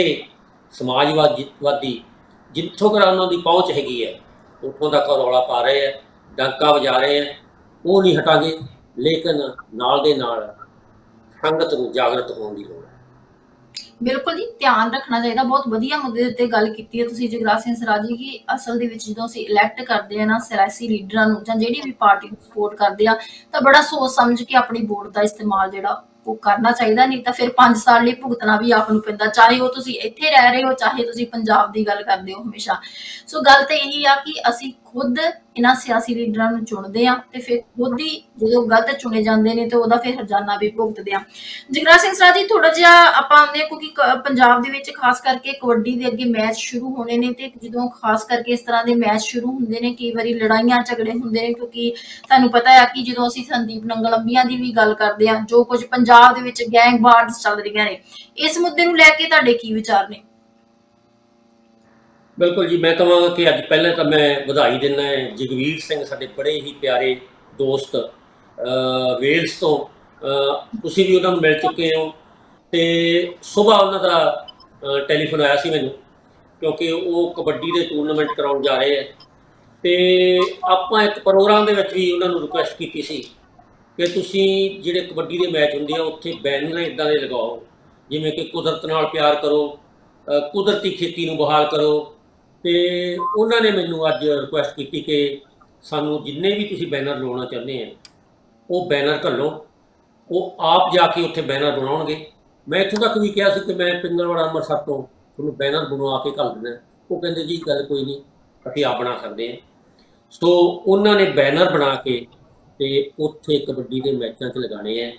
ਸਮਾਜਵਾਦੀ ਜਿੱਥੋਂ ਤੱਕ ਉਹਨਾਂ ਦੀ ਪਹੁੰਚ ਹੈਗੀ ਹੈ ਉੱਥੋਂ ਤੱਕ ਰੌਲਾ ਪਾ ਰਹੇ ਹੈ, ਡਾਂਕਾ ਵਜਾ ਰਹੇ ਹੈ, ਉਹ ਨਹੀਂ ਹਟਾਂਗੇ। ਲੇਕਿਨ ਨਾਲ ਦੇ ਨਾਲ ਸੰਗਤ ਨੂੰ ਜਾਗਰਤ ਹੋਣ ਦੀ ਲੋੜ ਹੈ। ਬਿਲਕੁਲ ਜੀ, ਧਿਆਨ ਰੱਖਣਾ ਚਾਹੀਦਾ। ਬਹੁਤ ਵਧੀਆ ਮੁੱਦੇ ਉੱਤੇ ਗੱਲ ਕੀਤੀ ਹੈ ਤੁਸੀਂ ਜਗਰਾਜ ਸਿੰਘ ਸਰਾਜ ਜੀ ਕਿ ਅਸਲ ਦੇ ਵਿੱਚ ਜਦੋਂ ਅਸੀਂ ਇਲੈਕਟ ਕਰਦੇ ਆ ਨਾ ਸਿਆਸੀ ਲੀਡਰਾਂ ਨੂੰ ਜਾਂ ਜਿਹੜੀ ਵੀ ਪਾਰਟੀ ਨੂੰ ਸਪੋਰਟ ਕਰਦੇ ਆ, ਤਾਂ ਬੜਾ ਸੋਚ ਸਮਝ ਕੇ ਆਪਣੀ ਵੋਟ ਦਾ ਇਸਤੇਮਾਲ ਜਿਹੜਾ ਉਹ ਕਰਨਾ ਚਾਹੀਦਾ। ਨਹੀਂ ਤਾਂ ਫਿਰ ਪੰਜ ਸਾਲ ਲਈ ਭੁਗਤਣਾ ਵੀ ਆਪ ਨੂੰ ਪੈਂਦਾ, ਚਾਹੇ ਉਹ ਤੁਸੀਂ ਇੱਥੇ ਰਹਿ ਰਹੇ ਹੋ, ਚਾਹੇ ਤੁਸੀਂ ਪੰਜਾਬ ਦੀ ਗੱਲ ਕਰਦੇ ਹੋ ਹਮੇਸ਼ਾ। ਸੋ ਗੱਲ ਤਾਂ ਇਹੀ ਆ ਕਿ ਅਸੀਂ ਖੁਦ ਇਹਨਾਂ ਸਿਆਸੀ ਲੀਡਰਾਂ ਨੂੰ ਚੁਣਦੇ ਆ ਤੇ ਫਿਰ ਖੁਦ ਹੀ ਜਦੋਂ ਗਲਤ ਚੁਣੇ ਜਾਂਦੇ ਨੇ ਤੇ ਉਹਦਾ ਫਿਰ ਹਰਜਾਨਾ ਵੀ ਭੁਗਤਦੇ ਆ। ਜਗਰਾਜ ਸਿੰਘ ਸਰਾਜ ਜੀ, ਥੋੜਾ ਜਿਹਾ ਆਪਾਂ ਆਉਂਦੇ ਹਾਂ ਕਿਉਂਕਿ ਪੰਜਾਬ ਦੇ ਵਿੱਚ ਖਾਸ ਕਰਕੇ ਕਬੱਡੀ ਦੇ ਅੱਗੇ ਮੈਚ ਸ਼ੁਰੂ ਹੋਣੇ ਨੇ, ਤੇ ਜਦੋਂ ਖਾਸ ਕਰਕੇ ਇਸ ਤਰ੍ਹਾਂ ਦੇ ਮੈਚ ਸ਼ੁਰੂ ਹੁੰਦੇ ਨੇ ਕਈ ਵਾਰੀ ਲੜਾਈਆਂ ਝਗੜੇ ਹੁੰਦੇ ਨੇ, ਕਿਉਂਕਿ ਤੁਹਾਨੂੰ ਪਤਾ ਹੈ ਕਿ ਜਦੋਂ ਅਸੀਂ ਸੰਦੀਪ ਨੰਗਲ ਅੰਬੀਆਂ ਦੀ ਵੀ ਗੱਲ ਕਰਦੇ ਹਾਂ, ਜੋ ਕੁਝ ਪੰਜਾਬ ਦੇ ਵਿੱਚ ਗੈਂਗ ਵਾਰਸ ਚੱਲ ਰਹੀਆਂ ਨੇ, ਇਸ ਮੁੱਦੇ ਨੂੰ ਲੈ ਕੇ ਤੁਹਾਡੇ ਕੀ ਵਿਚਾਰ ਨੇ? ਬਿਲਕੁਲ ਜੀ, ਮੈਂ ਕਹਾਂਗਾ ਕਿ ਅੱਜ ਪਹਿਲਾਂ ਤਾਂ ਮੈਂ ਵਧਾਈ ਦਿੰਦਾ ਜਗਵੀਰ ਸਿੰਘ, ਸਾਡੇ ਬੜੇ ਹੀ ਪਿਆਰੇ ਦੋਸਤ ਵੇਲਸ ਤੋਂ, ਤੁਸੀਂ ਵੀ ਉਹਨਾਂ ਨੂੰ ਮਿਲ ਚੁੱਕੇ ਹੋ। ਤੇ ਸੁਬਾਹ ਉਹਨਾਂ ਦਾ ਟੈਲੀਫੋਨ ਆਇਆ ਸੀ ਮੈਨੂੰ, ਕਿਉਂਕਿ ਉਹ ਕਬੱਡੀ ਦੇ ਟੂਰਨਾਮੈਂਟ ਕਰਾਉਣ ਜਾ ਰਹੇ ਹੈ। ਤੇ ਆਪਾਂ ਇੱਕ ਪ੍ਰੋਗਰਾਮ ਦੇ ਵਿੱਚ ਵੀ ਉਹਨਾਂ ਨੂੰ ਰਿਕੁਐਸਟ ਕੀਤੀ ਸੀ ਕਿ ਤੁਸੀਂ ਜਿਹੜੇ ਕਬੱਡੀ ਦੇ ਮੈਚ ਹੁੰਦੇ ਆ ਉੱਥੇ ਬੈਨਰ ਇੱਦਾਂ ਦੇ ਲਗਾਓ, ਜਿਵੇਂ ਕਿ ਕੁਦਰਤ ਨਾਲ ਪਿਆਰ ਕਰੋ, ਕੁਦਰਤੀ ਖੇਤੀ ਨੂੰ ਬਹਾਲ ਕਰੋ। ਤੇ ਉਹਨਾਂ ਨੇ ਮੈਨੂੰ ਅੱਜ ਰਿਕੁਐਸਟ ਕੀਤੀ ਕਿ ਸਾਨੂੰ ਜਿੰਨੇ ਵੀ ਤੁਸੀਂ ਬੈਨਰ ਲਾਉਣਾ ਚਾਹੁੰਦੇ ਆ ਉਹ ਬੈਨਰ ਘੱਲੋ, ਉਹ ਆਪ ਜਾ ਕੇ ਉੱਥੇ ਬੈਨਰ ਬਣਾਉਣਗੇ। ਮੈਂ ਇੱਥੋਂ ਤੱਕ ਵੀ ਕਿਹਾ ਸੀ ਕਿ ਮੈਂ ਪਿੰਗਲਵਾੜਾ ਅੰਮ੍ਰਿਤਸਰ ਤੋਂ ਤੁਹਾਨੂੰ ਬੈਨਰ ਬਣਵਾ ਕੇ ਘੱਲ ਦੇਣਾ। ਉਹ ਕਹਿੰਦੇ ਜੀ ਗੱਲ ਕੋਈ ਨਹੀਂ, ਅਸੀਂ ਆਪ ਬਣਾ ਸਕਦੇ ਹਾਂ। ਸੋ ਉਹਨਾਂ ਨੇ ਬੈਨਰ ਬਣਾ ਕੇ ਤੇ ਉੱਥੇ ਕਬੱਡੀ ਦੇ ਮੈਚਾਂ 'ਚ ਲਗਾਉਣੇ ਹੈ।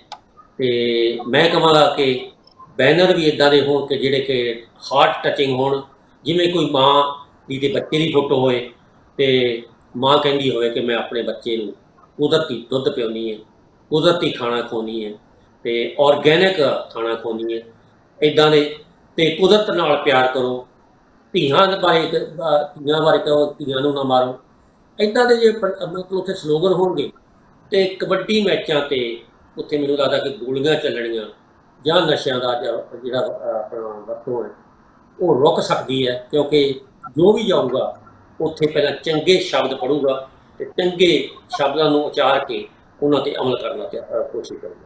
ਤੇ ਮੈਂ ਕਹਾਂਗਾ ਕਿ ਬੈਨਰ ਵੀ ਇੱਦਾਂ ਦੇ ਹੋਣ ਕਿ ਜਿਹੜੇ ਕਿ ਹਾਰਟ ਟਚਿੰਗ ਹੋਣ, ਜਿਵੇਂ ਕੋਈ ਮਾਂ ਦੀ ਤੇ ਬੱਚੇ ਦੀ ਫੋਟੋ ਹੋਏ ਤੇ ਮਾਂ ਕਹਿੰਦੀ ਹੋਵੇ ਕਿ ਮੈਂ ਆਪਣੇ ਬੱਚੇ ਨੂੰ ਕੁਦਰਤੀ ਦੁੱਧ ਪਿਆਉਂਦੀ ਹੈ, ਕੁਦਰਤੀ ਖਾਣਾ ਖਵਾਉਂਦੀ ਹੈ ਤੇ ਔਰਗੈਨਿਕ ਖਾਣਾ ਖਵਾਉਂਦੀ ਹੈ, ਇੱਦਾਂ ਦੇ। ਤੇ ਕੁਦਰਤ ਨਾਲ ਪਿਆਰ ਕਰੋ, ਧੀਆਂ ਬਾਰੇ ਧੀਆਂ ਬਾਰੇ ਕਹੋ ਧੀਆਂ ਨੂੰ ਨਾ ਮਾਰੋ, ਇੱਦਾਂ ਦੇ ਜੇ ਮਤਲਬ ਉੱਥੇ ਸਲੋਗਨ ਹੋਣਗੇ ਤੇ ਕਬੱਡੀ ਮੈਚਾਂ ਤੇ ਉੱਥੇ ਮੈਨੂੰ ਲੱਗਦਾ ਕਿ ਗੋਲੀਆਂ ਚੱਲਣੀਆਂ ਜਾਂ ਨਸ਼ਿਆਂ ਦਾ ਜਿਹੜਾ ਆਪਣਾ ਵਰਤੋਂ ਹੈ ਉਹ ਰੁਕ ਸਕਦੀ ਹੈ। ਕਿਉਂਕਿ ਜੋ ਵੀ ਜਾਊਗਾ ਉੱਥੇ ਪਹਿਲਾਂ ਚੰਗੇ ਸ਼ਬਦ ਪੜੂਗਾ ਤੇ ਚੰਗੇ ਸ਼ਬਦਾਂ ਨੂੰ ਉਚਾਰ ਕੇ ਉਹਨਾਂ ਤੇ ਅਮਲ ਕਰਨ ਦੀ ਕੋਸ਼ਿਸ਼ ਕਰੂਗਾ।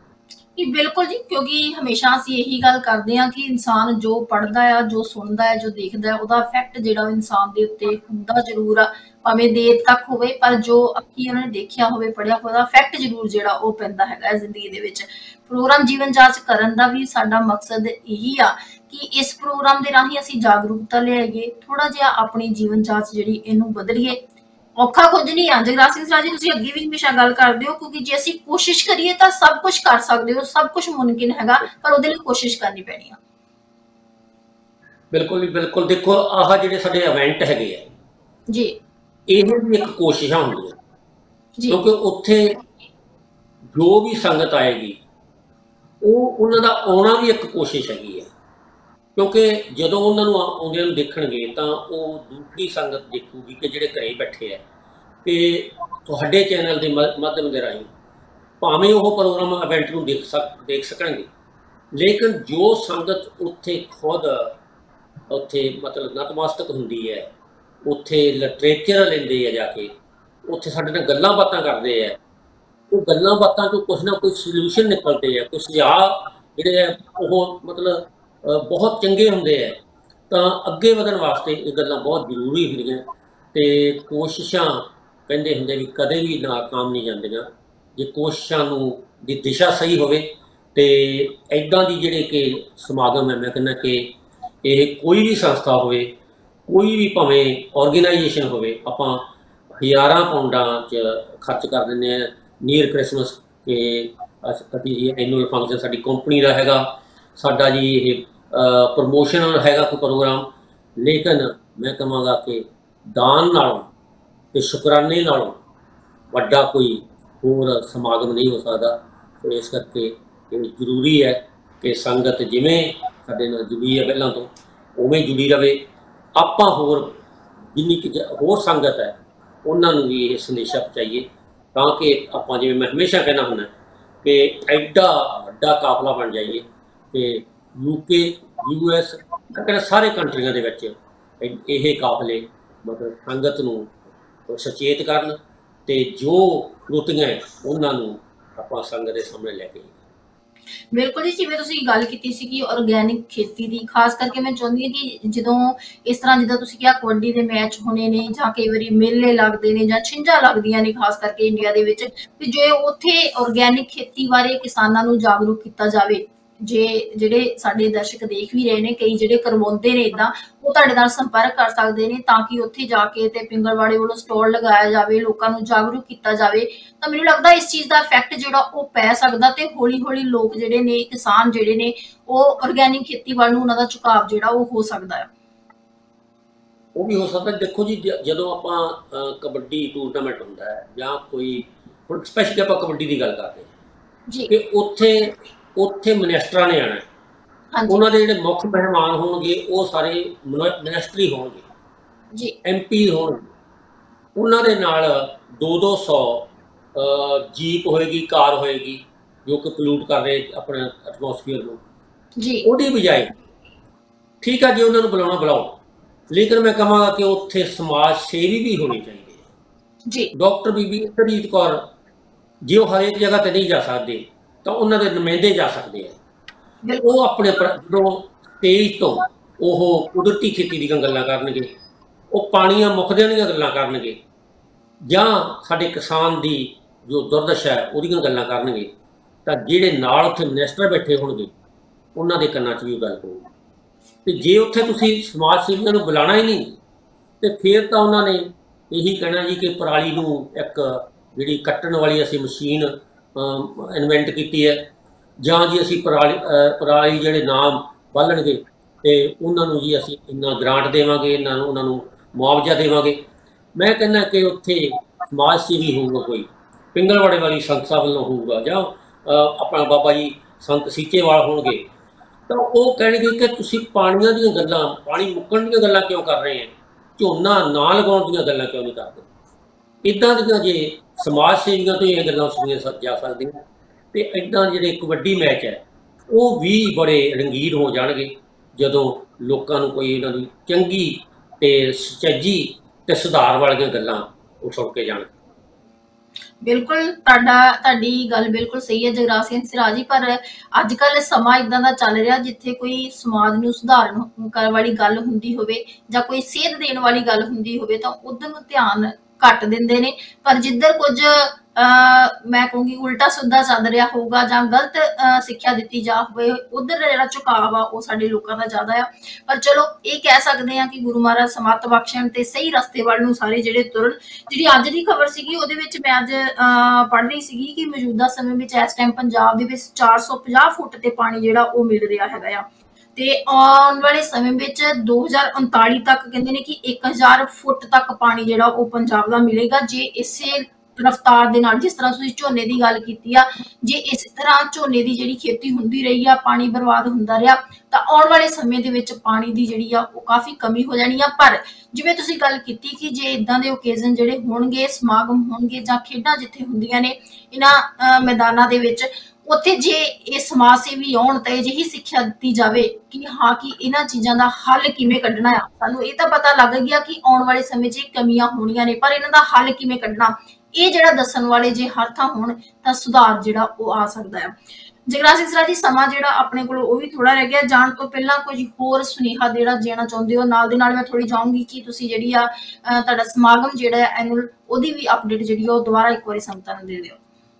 ਬਿਲकुल जी, क्योंकि हमेशा असीं यही गल करदे हां कि इंसान जो पढ़दा है, जो सुनदा है, जो देखदा है, उहदा इफैक्ट जिहड़ा इंसान दे उत्ते हुंदा जरूर आ, भावें देर तक होवे, पर जो अखीं उन्होंने देखिया होवे, पढ़िया होवे, उहदा इफैक्ट जरूर जिहड़ा ओह पैंदा हैगा जिंदगी दे विच। प्रोग्राम जीवन जांच करन दा भी साडा मकसद यही आ कि इस प्रोग्राम दे राहीं असीं जागरूकता लिआईए, थोड़ा जिहा अपनी जीवन जांच जिहड़ी इहनूं बदलीए। औखा कुछ नहीं आ। जगराज सिंह सराज जी, तुसीं अगे भी हमेशा गल करदे हो, क्योंकि जे असीं कोशिश करिए तां सब कुछ कर सकदे हो, सब कुछ मुमकिन हैगा, पर उहदे लई कोशिश करनी पैनी आ। बिल्कुल बिल्कुल। देखो आह जिहड़े साडे इवेंट हैगे आ जी, ਇਹ ਵੀ ਇੱਕ ਕੋਸ਼ਿਸ਼ਾਂ ਹੁੰਦੀਆਂ जी, ਕਿਉਂਕਿ ਉੱਥੇ ਜੋ ਵੀ ਸੰਗਤ ਆਏਗੀ ਉਹ ਉਹਨਾਂ ਦਾ ਆਉਣਾ ਵੀ ਇੱਕ ਕੋਸ਼ਿਸ਼ ਹੈਗੀ ਹੈ। ਕਿਉਂਕਿ ਜਦੋਂ ਉਹਨਾਂ ਨੂੰ ਆਉਂਦਿਆਂ ਨੂੰ ਦੇਖਣਗੇ ਤਾਂ ਉਹ ਦੂਸਰੀ ਸੰਗਤ ਦੇਖੂਗੀ ਕਿ ਜਿਹੜੇ ਘਰੇ ਬੈਠੇ ਆ ਤੇ ਤੁਹਾਡੇ ਚੈਨਲ ਦੇ ਮਾਧਿਅਮ ਦੇ ਰਾਹੀਂ ਭਾਵੇਂ ਉਹ ਪ੍ਰੋਗਰਾਮ ਇਵੈਂਟ ਨੂੰ ਦੇਖ ਸਕ ਦੇਖ ਸਕਣਗੇ, ਲੇਕਿਨ ਜੋ ਸੰਗਤ ਉੱਥੇ ਖੁਦ ਉੱਥੇ ਮਤਲਬ ਨਤਮਸਤਕ ਹੁੰਦੀ ਹੈ, ਉੱਥੇ ਲਿਟਰੇਚਰ ਲੈਂਦੇ ਆ, ਜਾ ਕੇ ਉੱਥੇ ਸਾਡੇ ਨਾਲ ਗੱਲਾਂ ਬਾਤਾਂ ਕਰਦੇ ਆ, ਉਹ ਗੱਲਾਂ ਬਾਤਾਂ ਤੋਂ ਕੁਛ ਨਾ ਕੁਛ ਸੋਲੂਸ਼ਨ ਨਿਕਲਦੇ ਆ, ਕੁਛ ਸੁਝਾਅ ਜਿਹੜੇ ਆ ਉਹ ਮਤਲਬ ਬਹੁਤ ਚੰਗੇ ਹੁੰਦੇ ਆ। ਤਾਂ ਅੱਗੇ ਵਧਣ ਵਾਸਤੇ ਇਹ ਗੱਲਾਂ ਬਹੁਤ ਜ਼ਰੂਰੀ ਹੁੰਦੀਆਂ ਤੇ ਕੋਸ਼ਿਸ਼ਾਂ ਕਹਿੰਦੇ ਹੁੰਦੇ ਵੀ ਕਦੇ ਵੀ ਨਾਕਾਮ ਨਹੀਂ ਜਾਂਦੀਆਂ ਜੇ ਕੋਸ਼ਿਸ਼ਾਂ ਨੂੰ ਦੀ ਦਿਸ਼ਾ ਸਹੀ ਹੋਵੇ। ਤੇ ਇੱਦਾਂ ਦੀ ਜਿਹੜੇ ਕਿ ਸਮਾਗਮ ਹੈ, ਮੈਂ ਕਹਿੰਦਾ ਕਿ ਇਹ ਕੋਈ ਵੀ ਸੰਸਥਾ ਹੋਵੇ, ਕੋਈ ਵੀ ਭਾਵੇਂ ਆਰਗੇਨਾਈਜੇਸ਼ਨ ਹੋਵੇ, ਆਪਾਂ ਹਜ਼ਾਰਾਂ ਪਾਉਂਡਾਂ 'ਚ ਖਰਚ ਕਰ ਦਿੰਦੇ ਹਾਂ ਨੀਅਰ ਕ੍ਰਿਸਮਸ ਕਿ ਅਸੀਂ ਜੀ ਐਨੂਅਲ ਫੰਕਸ਼ਨ ਸਾਡੀ ਕੰਪਨੀ ਦਾ ਹੈਗਾ, ਸਾਡਾ ਜੀ ਇਹ ਪ੍ਰਮੋਸ਼ਨਲ ਹੈਗਾ ਕੋਈ ਪ੍ਰੋਗਰਾਮ। ਲੇਕਿਨ ਮੈਂ ਕਹਾਂਗਾ ਕਿ ਦਾਨ ਨਾਲੋਂ ਤੇ ਸ਼ੁਕਰਾਨੇ ਨਾਲੋਂ ਵੱਡਾ ਕੋਈ ਹੋਰ ਸਮਾਗਮ ਨਹੀਂ ਹੋ ਸਕਦਾ। ਤੇ ਇਸ ਕਰਕੇ ਇਹ ਜ਼ਰੂਰੀ ਹੈ ਕਿ ਸੰਗਤ ਜਿਵੇਂ ਸਾਡੇ ਨਾਲ ਜੁੜੀ ਹੈ ਪਹਿਲਾਂ ਤੋਂ ਉਵੇਂ ਜੁੜੀ ਰਹੇ। ਆਪਾਂ ਹੋਰ ਜਿੰਨੀ ਕਿ ਹੋਰ ਸੰਗਤ ਹੈ ਉਹਨਾਂ ਨੂੰ ਵੀ ਇਹ ਸੰਦੇਸ਼ਾ ਪਹੁੰਚਾਈਏ ਤਾਂ ਕਿ ਆਪਾਂ ਜਿਵੇਂ ਮੈਂ ਹਮੇਸ਼ਾ ਕਹਿਣਾ ਹੁੰਦਾ ਕਿ ਐਡਾ ਵੱਡਾ ਕਾਫਲਾ ਬਣ ਜਾਈਏ ਕਿ ਯੂਕੇ, ਯੂ ਐਸ, ਕਹਿੰਦਾ ਸਾਰੇ ਕੰਟਰੀਆਂ ਦੇ ਵਿੱਚ ਇਹ ਕਾਫਲੇ ਮਤਲਬ ਸੰਗਤ ਨੂੰ ਸੁਚੇਤ ਕਰਨ ਤੇ ਜੋ ਰੁਟੀਆਂ ਉਹਨਾਂ ਨੂੰ ਆਪਾਂ ਸੰਗਤ ਦੇ ਸਾਹਮਣੇ ਲੈ ਕੇ। बिल्कुल जी, जिवें तुसीं गल कीती सी कि ऑर्गेनिक खेती दी, खास करके मैं चाहुंदी हां कि जदों इस तरह जिद्दां तुसीं किहा कबड्डी दे मैच होने ने जां कई वारी मेले लगदे ने जां छिंजां लगदियां ने खास करके इंडिया दे विच, ते जे उत्थे ऑर्गेनिक खेती बारे किसानां नूं जागरूक कीता जावे। जे जिहड़े साडे दर्शक देख भी रहे ने, कई जिहड़े करवाउंदे ने इदां, ਉਹ ਤੁਹਾਡੇ ਨਾਲ ਸੰਪਰਕ ਕਰ ਸਕਦੇ ਨੇ ਤਾਂ ਕਿ ਉੱਥੇ ਜਾ ਕੇ ਤੇ ਪਿੰਗਲਵਾੜੇ ਵੱਲੋਂ ਸਟਾਲ ਲਗਾਇਆ ਜਾਵੇ, ਲੋਕਾਂ ਨੂੰ ਜਾਗਰੂਕ ਕੀਤਾ ਜਾਵੇ। ਤਾਂ ਮੈਨੂੰ ਲੱਗਦਾ ਇਸ ਚੀਜ਼ ਦਾ ਇਫੈਕਟ ਜਿਹੜਾ ਉਹ ਪੈ ਸਕਦਾ ਤੇ ਹੌਲੀ ਹੌਲੀ ਲੋਕ ਜਿਹੜੇ ਨੇ, ਕਿਸਾਨ ਜਿਹੜੇ ਨੇ, ਉਹ ਆਰਗੈਨਿਕ ਖੇਤੀ ਵੱਲ ਨੂੰ ਉਹਨਾਂ ਦਾ ਝੁਕਾਵ ਜਿਹੜਾ ਉਹ ਹੋ ਸਕਦਾ ਹੈ। ਉਹ ਵੀ ਹੋ ਸਕਦਾ। ਦੇਖੋ ਜੀ, ਜਦੋਂ ਆਪਾਂ ਕਬੱਡੀ ਟੂਰਨਾਮੈਂਟ ਹੁੰਦਾ ਹੈ ਜਾਂ ਕੋਈ ਹੁਣ ਸਪੈਸ਼ਲੀ ਆਪਾਂ ਕਬੱਡੀ ਦੀ ਗੱਲ ਕਰਦੇ ਜੀ ਕਿ ਉੱਥੇ ਉੱਥੇ ਮਿਨਿਸਟਰਾਂ ਨੇ ਆਉਣਾ, ਉਹਨਾਂ ਦੇ ਜਿਹੜੇ ਮੁੱਖ ਮਹਿਮਾਨ ਹੋਣਗੇ ਉਹ ਸਾਰੇ ਮਿਨਿਸਟਰੀ ਹੋਣਗੇ ਜੀ, ਐਮ ਪੀ ਹੋਣਗੇ। ਉਹਨਾਂ ਦੇ ਨਾਲ ਦੋ ਦੋ ਸੌ जीप होएगी, कार होएगी जो कि पोल्यूट कर रहे अपने एटमोसफीयर को, जी ਉਹਦੀ ਬਜਾਏ ठीक है जी उन्होंने बुलाना बुलाओ, लेकिन मैं कहांगा कि उत्थे समाज सेवी भी होने चाहिए। जी डॉक्टर बीबी इंद्रजीत कौर जे वो हर एक जगह ते नहीं जा सकते तो उन्होंने नुमाइंदे जा सकते हैं, बिल्कुल वो अपने जो स्टेज तो वो कुदरती खेती दी गल्लां करनगे, वो पानियां मुकदियां दी गल्लां करनगे, जां साडे किसान दी जो दुर्दशा है ਉਹਦੀਆਂ ਗੱਲਾਂ ਕਰਨਗੇ, ਤਾਂ ਜਿਹੜੇ ਨਾਲ ਉੱਥੇ ਮਿਨਿਸਟਰ ਬੈਠੇ ਹੋਣਗੇ ਉਹਨਾਂ ਦੇ ਕੰਨਾਂ 'ਚ ਵੀ ਉਹ ਗੱਲ ਪਊਗੀ। ਤੇ ਜੇ ਉੱਥੇ ਤੁਸੀਂ ਸਮਾਜ ਸੇਵੀਆਂ ਨੂੰ ਬੁਲਾਣਾ ਹੀ ਨਹੀਂ ਤੇ ਫਿਰ ਤਾਂ ਉਹਨਾਂ ਨੇ ਇਹੀ ਕਹਿਣਾ ਜੀ ਕਿ ਪਰਾਲੀ ਨੂੰ ਇੱਕ ਜਿਹੜੀ ਕੱਟਣ ਵਾਲੀ ਅਸੀਂ ਮਸ਼ੀਨ ਇਨਵੈਂਟ ਕੀਤੀ ਹੈ, ਜਾਂ ਜੀ ਅਸੀਂ ਪਰਾਲੀ ਪਰਾਲੀ ਜਿਹੜੇ ਨਾਮ ਬਾਲਣਗੇ ਤੇ ਉਹਨਾਂ ਨੂੰ ਜੀ ਅਸੀਂ ਇੰਨਾ ਗ੍ਰਾਂਟ ਦੇਵਾਂਗੇ, ਇਹਨਾਂ ਨੂੰ ਉਹਨਾਂ ਨੂੰ ਮੁਆਵਜ਼ਾ ਦੇਵਾਂਗੇ। ਮੈਂ ਕਹਿੰਦਾ ਕਿ ਉੱਥੇ ਸਮਾਜ ਸੇਵੀ ਹੋਊਗਾ ਕੋਈ, ਪਿੰਗਲਵਾੜੇ ਵਾਲੀ ਸੰਸਥਾ ਵੱਲੋਂ ਹੋਊਗਾ, ਜਾਂ ਆਪਣਾ ਬਾਬਾ ਜੀ ਸੰਤ ਸੀਚੇਵਾਲ ਹੋਣਗੇ, ਤਾਂ ਉਹ ਕਹਿਣਗੇ ਕਿ ਤੁਸੀਂ ਪਾਣੀਆਂ ਦੀਆਂ ਗੱਲਾਂ, ਪਾਣੀ ਮੁੱਕਣ ਦੀਆਂ ਗੱਲਾਂ ਕਿਉਂ ਕਰ ਰਹੇ ਹੈ, ਝੋਨਾ ਨਾ ਲਗਾਉਣ ਦੀਆਂ ਗੱਲਾਂ ਕਿਉਂ ਨਹੀਂ ਕਰਦੇ। ਇੱਦਾਂ ਦੀਆਂ ਜੇ ਸਮਾਜ ਸੇਵੀਆਂ ਤੋਂ ਇਹ ਗੱਲਾਂ ਸੁਣੀਆਂ ਜਾ ਸਕਦੀਆਂ ਤੇ ਇੱਦਾਂ ਜਿਹੜੇ ਕਬੱਡੀ ਮੈਚ ਹੈ ਉਹ ਵੀ ਬੜੇ ਰੰਗੀਨ ਹੋ ਜਾਣਗੇ ਜਦੋਂ ਲੋਕਾਂ ਨੂੰ ਕੋਈ ਇਹਨਾਂ ਦੀ ਚੰਗੀ ਤੇ ਸੁਚੱਜੀ ਤੇ ਸੁਧਾਰ ਵਾਲੀਆਂ ਗੱਲਾਂ ਉਹ ਸੁਣ ਕੇ ਜਾਣ। बिल्कुल ਤੁਹਾਡਾ ਤੁਹਾਡੀ ਗੱਲ ਬਿਲਕੁਲ ਸਹੀ ਹੈ ਜਗਰਾਜ ਸਿੰਘ ਸਿਰਾਜ ਜੀ, ਪਰ ਅੱਜ ਕੱਲ ਸਮਾਂ ਇਦਾਂ ਦਾ ਚੱਲ ਰਿਹਾ ਜਿੱਥੇ ਕੋਈ ਸਮਾਜ ਨੂੰ ਸੁਧਾਰਨ ਕਰਨ ਵਾਲੀ ਗੱਲ ਹੁੰਦੀ ਹੋਵੇ ਜਾਂ ਕੋਈ ਸੇਧ ਦੇਣ ਵਾਲੀ ਗੱਲ ਹੁੰਦੀ ਹੋਵੇ ਤਾਂ ਉਧਰ ਨੂੰ ਧਿਆਨ ਘੱਟ ਦਿੰਦੇ ਨੇ, ਪਰ ਜਿੱਧਰ ਕੁਝ ਮੈਂ ਕਹੂੰਗੀ ਉਲਟਾ ਸਿੱਧਾ ਚੱਲ ਰਿਹਾ ਹੋਊਗਾ ਜਾਂ ਗਲਤ ਸਿੱਖਿਆ ਦਿੱਤੀ ਜਾ ਹੋਵੇ ਉਧਰ ਜਿਹੜਾ ਝੁਕਾਅ ਆ ਉਹ ਸਾਡੇ ਲੋਕਾਂ ਦਾ ਜ਼ਿਆਦਾ ਆ। ਪਰ ਚਲੋ ਇਹ ਕਹਿ ਸਕਦੇ ਹਾਂ ਕਿ ਗੁਰੂ ਮਹਾਰਾਜ ਸਮੱਤ ਬਖਸ਼ਣ ਤੇ ਸਹੀ ਰਸਤੇ ਵੱਲ ਨੂੰ ਸਾਰੇ ਜਿਹੜੇ ਤੁਰਨ। ਜਿਹੜੀ ਅੱਜ ਦੀ ਖਬਰ ਸੀਗੀ ਉਹਦੇ ਵਿੱਚ ਮੈਂ ਅੱਜ ਪੜ੍ਹ ਰਹੀ ਸੀਗੀ ਕਿ ਮੌਜੂਦਾ ਸਮੇਂ ਵਿੱਚ ਇਸ ਟਾਈਮ ਪੰਜਾਬ ਦੇ ਵਿੱਚ ਚਾਰ ਸੌ ਪੰਜਾਹ ਫੁੱਟ ਤੇ ਪਾਣੀ ਜਿਹੜਾ ਉਹ ਮਿਲ ਰਿਹਾ ਹੈਗਾ ਆ, ਤੇ ਆਉਣ ਵਾਲੇ ਸਮੇਂ ਵਿੱਚ ਦੋ ਹਜ਼ਾਰ ਉਨਤਾਲੀ ਤੱਕ ਕਹਿੰਦੇ ਨੇ ਕਿ ਇੱਕ ਹਜ਼ਾਰ ਫੁੱਟ ਤੱਕ ਪਾਣੀ ਜਿਹੜਾ ਉਹ ਪੰਜਾਬ ਦਾ ਮਿਲੇਗਾ। ਜੇ ਇਸੇ ਰਫਤਾਰ ਦੇ ਨਾਲ, ਜਿਸ ਤਰ੍ਹਾਂ ਤੁਸੀਂ ਝੋਨੇ ਦੀ ਗੱਲ ਕੀਤੀ ਆ, ਜੇ ਇਸ ਤਰ੍ਹਾਂ ਝੋਨੇ ਦੀ ਜਿਹੜੀ ਖੇਤੀ ਹੁੰਦੀ ਰਹੀ ਆ, ਪਾਣੀ ਬਰਬਾਦ ਹੁੰਦਾ ਰਿਹਾ, ਤਾਂ ਆਉਣ ਵਾਲੇ ਸਮੇਂ ਦੇ ਵਿੱਚ ਪਾਣੀ ਦੀ ਜਿਹੜੀ ਆ ਉਹ ਕਾਫੀ ਕਮੀ ਹੋ ਜਾਣੀ ਆ। ਪਰ ਜਿਵੇਂ ਤੁਸੀਂ ਗੱਲ ਕੀਤੀ ਕਿ ਜੇ ਇਦਾਂ ਦੇ ਓਕੇਜ਼ਨ ਜਿਹੜੇ ਹੋਣਗੇ, ਸਮਾਗਮ ਹੋਣਗੇ ਜਾਂ ਖੇਡਾਂ ਜਿੱਥੇ ਹੁੰਦੀਆਂ ਨੇ ਇਹਨਾਂ ਮੈਦਾਨਾਂ ਦੇ ਵਿੱਚ, ਉੱਥੇ ਜੇ ਇਹ ਸਮਾਜ ਸੇਵੀ ਆਉਣ ਤਾਂ ਅਜਿਹੀ ਸਿੱਖਿਆ ਦਿੱਤੀ ਜਾਵੇ ਕਿ ਹਾਂ ਕਿ ਇਹਨਾਂ ਚੀਜ਼ਾਂ ਦਾ ਹੱਲ ਕਿਵੇਂ ਕੱਢਣਾ ਆ। ਸਾਨੂੰ ਇਹ ਤਾਂ ਪਤਾ ਲੱਗ ਗਿਆ ਕਿ ਆਉਣ ਵਾਲੇ ਸਮੇਂ 'ਚ ਇਹ ਕਮੀਆਂ ਹੋਣੀਆਂ ਨੇ, ਪਰ ਇਹਨਾਂ ਦਾ ਹੱਲ ਕਿਵੇਂ ਕੱਢਣਾ ਇਹ ਜਿਹੜਾ ਦੱਸਣ ਵਾਲੇ ਜੇ ਹਰ ਥਾਂ ਹੋਣ ਤਾਂ ਸੁਧਾਰ ਜਿਹੜਾ ਉਹ ਆ ਸਕਦਾ ਹੈ। ਜਗਰਾਜ ਸਿੰਘ ਸਰਾ ਜੀ, ਸਮਾਂ ਜਿਹੜਾ ਆਪਣੇ ਕੋਲ ਉਹ ਵੀ ਥੋੜਾ ਰਹਿ ਗਿਆ। ਜਾਣ ਤੋਂ ਪਹਿਲਾਂ ਕੁਝ ਹੋਰ ਸੁਨੇਹਾ ਜਿਹੜਾ ਦੇਣਾ ਚਾਹੁੰਦੇ ਹੋ? ਨਾਲ ਦੇ ਨਾਲ ਮੈਂ ਥੋੜੀ ਚਾਹੂੰਗੀ ਕਿ ਤੁਸੀਂ ਜਿਹੜੀ ਆ ਤੁਹਾਡਾ ਸਮਾਗਮ ਜਿਹੜਾ ਐਨੂਅਲ ਉਹਦੀ ਵੀ ਅਪਡੇਟ ਜਿਹੜੀ ਉਹ ਦੁਬਾਰਾ ਇੱਕ ਵਾਰੀ ਸੰਗਤਾਂ ਨੂੰ ਦੇ ਦਿਓ।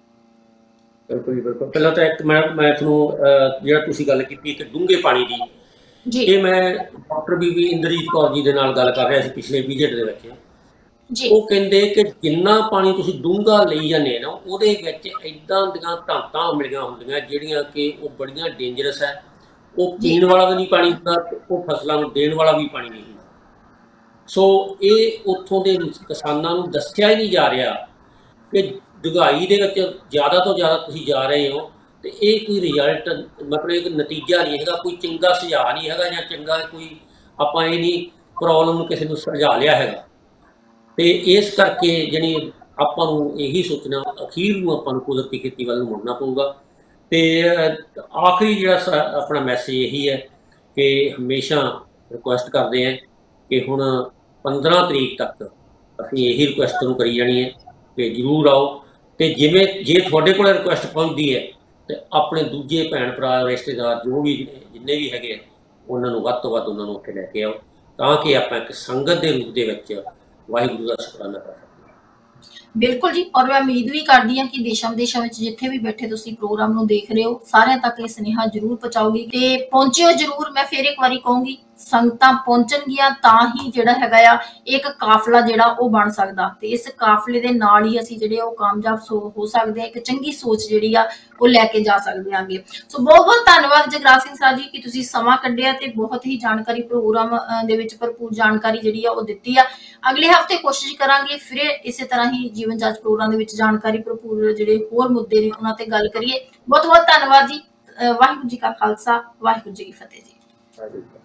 ਬਿਲਕੁਲ ਜੀ ਬਿਲਕੁਲ। ਪਹਿਲਾਂ ਤਾਂ ਇੱਕ ਮੈਂ ਮੈਂ ਤੁਹਾਨੂੰ ਜਿਹੜਾ ਤੁਸੀਂ ਗੱਲ ਕੀਤੀ ਕਿ ਡੂੰਘੇ ਪਾਣੀ ਦੀ, ਜੀ ਇਹ ਮੈਂ ਡਾਕਟਰ ਬੀਬੀ ਇੰਦਰਜੀਤ ਕੌਰ ਜੀ ਦੇ ਨਾਲ ਗੱਲ ਕਰ ਰਿਹਾ ਸੀ ਪਿਛਲੇ ਵਿਜ਼ਿਟ ਦੇ ਵਿੱਚ। ਜੀ ਉਹ ਕਹਿੰਦੇ ਕਿ ਜਿੰਨਾ ਪਾਣੀ ਤੁਸੀਂ ਡੂੰਘਾ ਲਈ ਜਾਂਦੇ ਨਾ ਉਹਦੇ ਵਿੱਚ ਇੱਦਾਂ ਦੀਆਂ ਧਾਤਾਂ ਮਿਲੀਆਂ ਹੁੰਦੀਆਂ ਜਿਹੜੀਆਂ ਕਿ ਉਹ ਬੜੀਆਂ ਡੇਂਜਰਸ ਹੈ। ਉਹ ਪੀਣ ਵਾਲਾ ਵੀ ਨਹੀਂ ਪਾਣੀ ਹੁੰਦਾ, ਉਹ ਫਸਲਾਂ ਨੂੰ ਦੇਣ ਵਾਲਾ ਵੀ ਪਾਣੀ ਨਹੀਂ ਹੁੰਦਾ। ਸੋ ਇਹ ਉੱਥੋਂ ਦੇ ਕਿਸਾਨਾਂ ਨੂੰ ਦੱਸਿਆ ਹੀ ਨਹੀਂ ਜਾ ਰਿਹਾ ਕਿ ਡੂੰਘਾਈ ਦੇ ਵਿੱਚ ਜ਼ਿਆਦਾ ਤੋਂ ਜ਼ਿਆਦਾ ਤੁਸੀਂ ਜਾ ਰਹੇ ਹੋ ਤੇ ਇਹ ਕੋਈ ਰਿਜ਼ਲਟ, ਮਤਲਬ ਇੱਕ ਨਤੀਜਾ ਨਹੀਂ ਹੈਗਾ, ਕੋਈ ਚੰਗਾ ਸੁਝਾਅ ਨਹੀਂ ਹੈਗਾ, ਜਾਂ ਚੰਗਾ ਕੋਈ ਆਪਾਂ ਇਹ ਨਹੀਂ ਪ੍ਰੋਬਲਮ ਨੂੰ ਕਿਸੇ ਨੂੰ ਸੁਲਝਾ ਲਿਆ ਹੈਗਾ। ਤੇ ਇਸ ਕਰਕੇ ਜਾਣੀ ਆਪਾਂ ਨੂੰ ਇਹੀ ਸੋਚਣਾ, ਅਖੀਰ ਨੂੰ ਆਪਾਂ ਨੂੰ ਕੁਦਰਤੀ ਖੇਤੀ ਵੱਲ ਨੂੰ ਮੁੜਨਾ ਪਊਗਾ। ਤੇ ਆਖਰੀ ਜਿਹੜਾ ਆਪਣਾ ਮੈਸੇਜ ਇਹੀ ਹੈ ਕਿ ਹਮੇਸ਼ਾ ਰਿਕੁਐਸਟ ਕਰਦੇ ਹਾਂ ਕਿ ਹੁਣ ਪੰਦਰਾਂ ਤਰੀਕ ਤੱਕ ਅਸੀਂ ਇਹੀ ਰਿਕੁਐਸਟ ਨੂੰ ਕਰੀ ਜਾਣੀ ਹੈ ਕਿ ਜ਼ਰੂਰ ਆਓ। ਤੇ ਜਿਵੇਂ ਜੇ ਤੁਹਾਡੇ ਕੋਲ ਰਿਕੁਐਸਟ ਪਹੁੰਚਦੀ ਹੈ ਤੇ ਆਪਣੇ ਦੂਜੇ ਭੈਣ ਭਰਾ ਰਿਸ਼ਤੇਦਾਰ ਜੋ ਵੀ ਜਿੰਨੇ ਵੀ ਹੈਗੇ ਉਹਨਾਂ ਨੂੰ ਵੱਧ ਤੋਂ ਵੱਧ ਉਹਨਾਂ ਨੂੰ ਉੱਥੇ ਲੈ ਕੇ ਆਓ, ਤਾਂ ਕਿ ਆਪਾਂ ਇੱਕ ਸੰਗਤ ਦੇ ਰੂਪ ਦੇ ਵਿੱਚ ਵਾਹਿਗੁਰੂ ਦਾ ਸ਼ੁਕਰਾਨਾ ਕਰ ਸਕੀਏ। ਬਿਲਕੁਲ ਜੀ, ਔਰ ਮੈਂ ਉਮੀਦ ਵੀ ਕਰਦੀ ਹਾਂ ਕਿ ਦੇਸ਼ਾਂ ਵਿਦੇਸ਼ਾਂ ਵਿੱਚ ਜਿੱਥੇ ਵੀ ਬੈਠੇ ਤੁਸੀਂ ਪ੍ਰੋਗਰਾਮ ਨੂੰ ਦੇਖ ਰਹੇ ਹੋ ਸਾਰਿਆਂ ਤੱਕ ਇਹ ਸੁਨੇਹਾ ਜ਼ਰੂਰ ਪਹੁੰਚਾਓਗੀ ਤੇ ਪਹੁੰਚਿਓ ਜ਼ਰੂਰ। ਮੈਂ ਫਿਰ ਇੱਕ ਵਾਰੀ ਕਹੂੰਗੀ ਸੰਗਤਾਂ ਪਹੁੰਚਣਗੀਆਂ ਤਾਂ ਹੀ ਜਿਹੜਾ ਹੈਗਾ ਆ ਇੱਕ ਕਾਫਲਾ ਜਿਹੜਾ ਉਹ ਬਣ ਸਕਦਾ, ਤੇ ਇਸ ਕਾਫਲੇ ਦੇ ਨਾਲ ਹੀ ਅਸੀਂ ਜਿਹੜੇ ਉਹ ਕਾਮਯਾਬ ਹੋ ਸਕਦੇ ਹਾਂ, ਇੱਕ ਚੰਗੀ ਸੋਚ ਜਿਹੜੀ ਆ ਉਹ ਲੈ ਕੇ ਜਾ ਸਕਦੇ ਆਂਗੇ। ਸੋ ਬਹੁਤ ਬਹੁਤ ਧੰਨਵਾਦ ਜਗਰਾਜ ਸਿੰਘ ਸਰਾ ਜੀ ਕਿ ਤੁਸੀਂ ਸਮਾਂ ਕੱਢਿਆ ਤੇ ਬਹੁਤ ਹੀ ਜਾਣਕਾਰੀ ਪ੍ਰੋਗਰਾਮ ਦੇ ਵਿੱਚ ਭਰਪੂਰ ਜਾਣਕਾਰੀ ਜਿਹੜੀ ਆ ਉਹ ਦਿੱਤੀ ਆ। ਅਗਲੇ ਹਫ਼ਤੇ ਕੋਸ਼ਿਸ਼ ਕਰਾਂਗੇ ਫਿਰ ਇਸੇ ਤਰ੍ਹਾਂ ਹੀ ਜੀਵਨ ਜਾਂਚ ਪ੍ਰੋਗਰਾਮ ਦੇ ਵਿੱਚ ਜਾਣਕਾਰੀ ਭਰਪੂਰ ਜਿਹੜੇ ਹੋਰ ਮੁੱਦੇ ਨੇ ਉਹਨਾਂ ਤੇ ਗੱਲ ਕਰੀਏ। ਬਹੁਤ ਬਹੁਤ ਧੰਨਵਾਦ ਜੀ। ਵਾਹਿਗੁਰੂ ਜੀ ਕਾ ਖਾਲਸਾ, ਵਾਹਿਗੁਰੂ ਜੀ ਕੀ ਫਤਿਹ ਜੀ।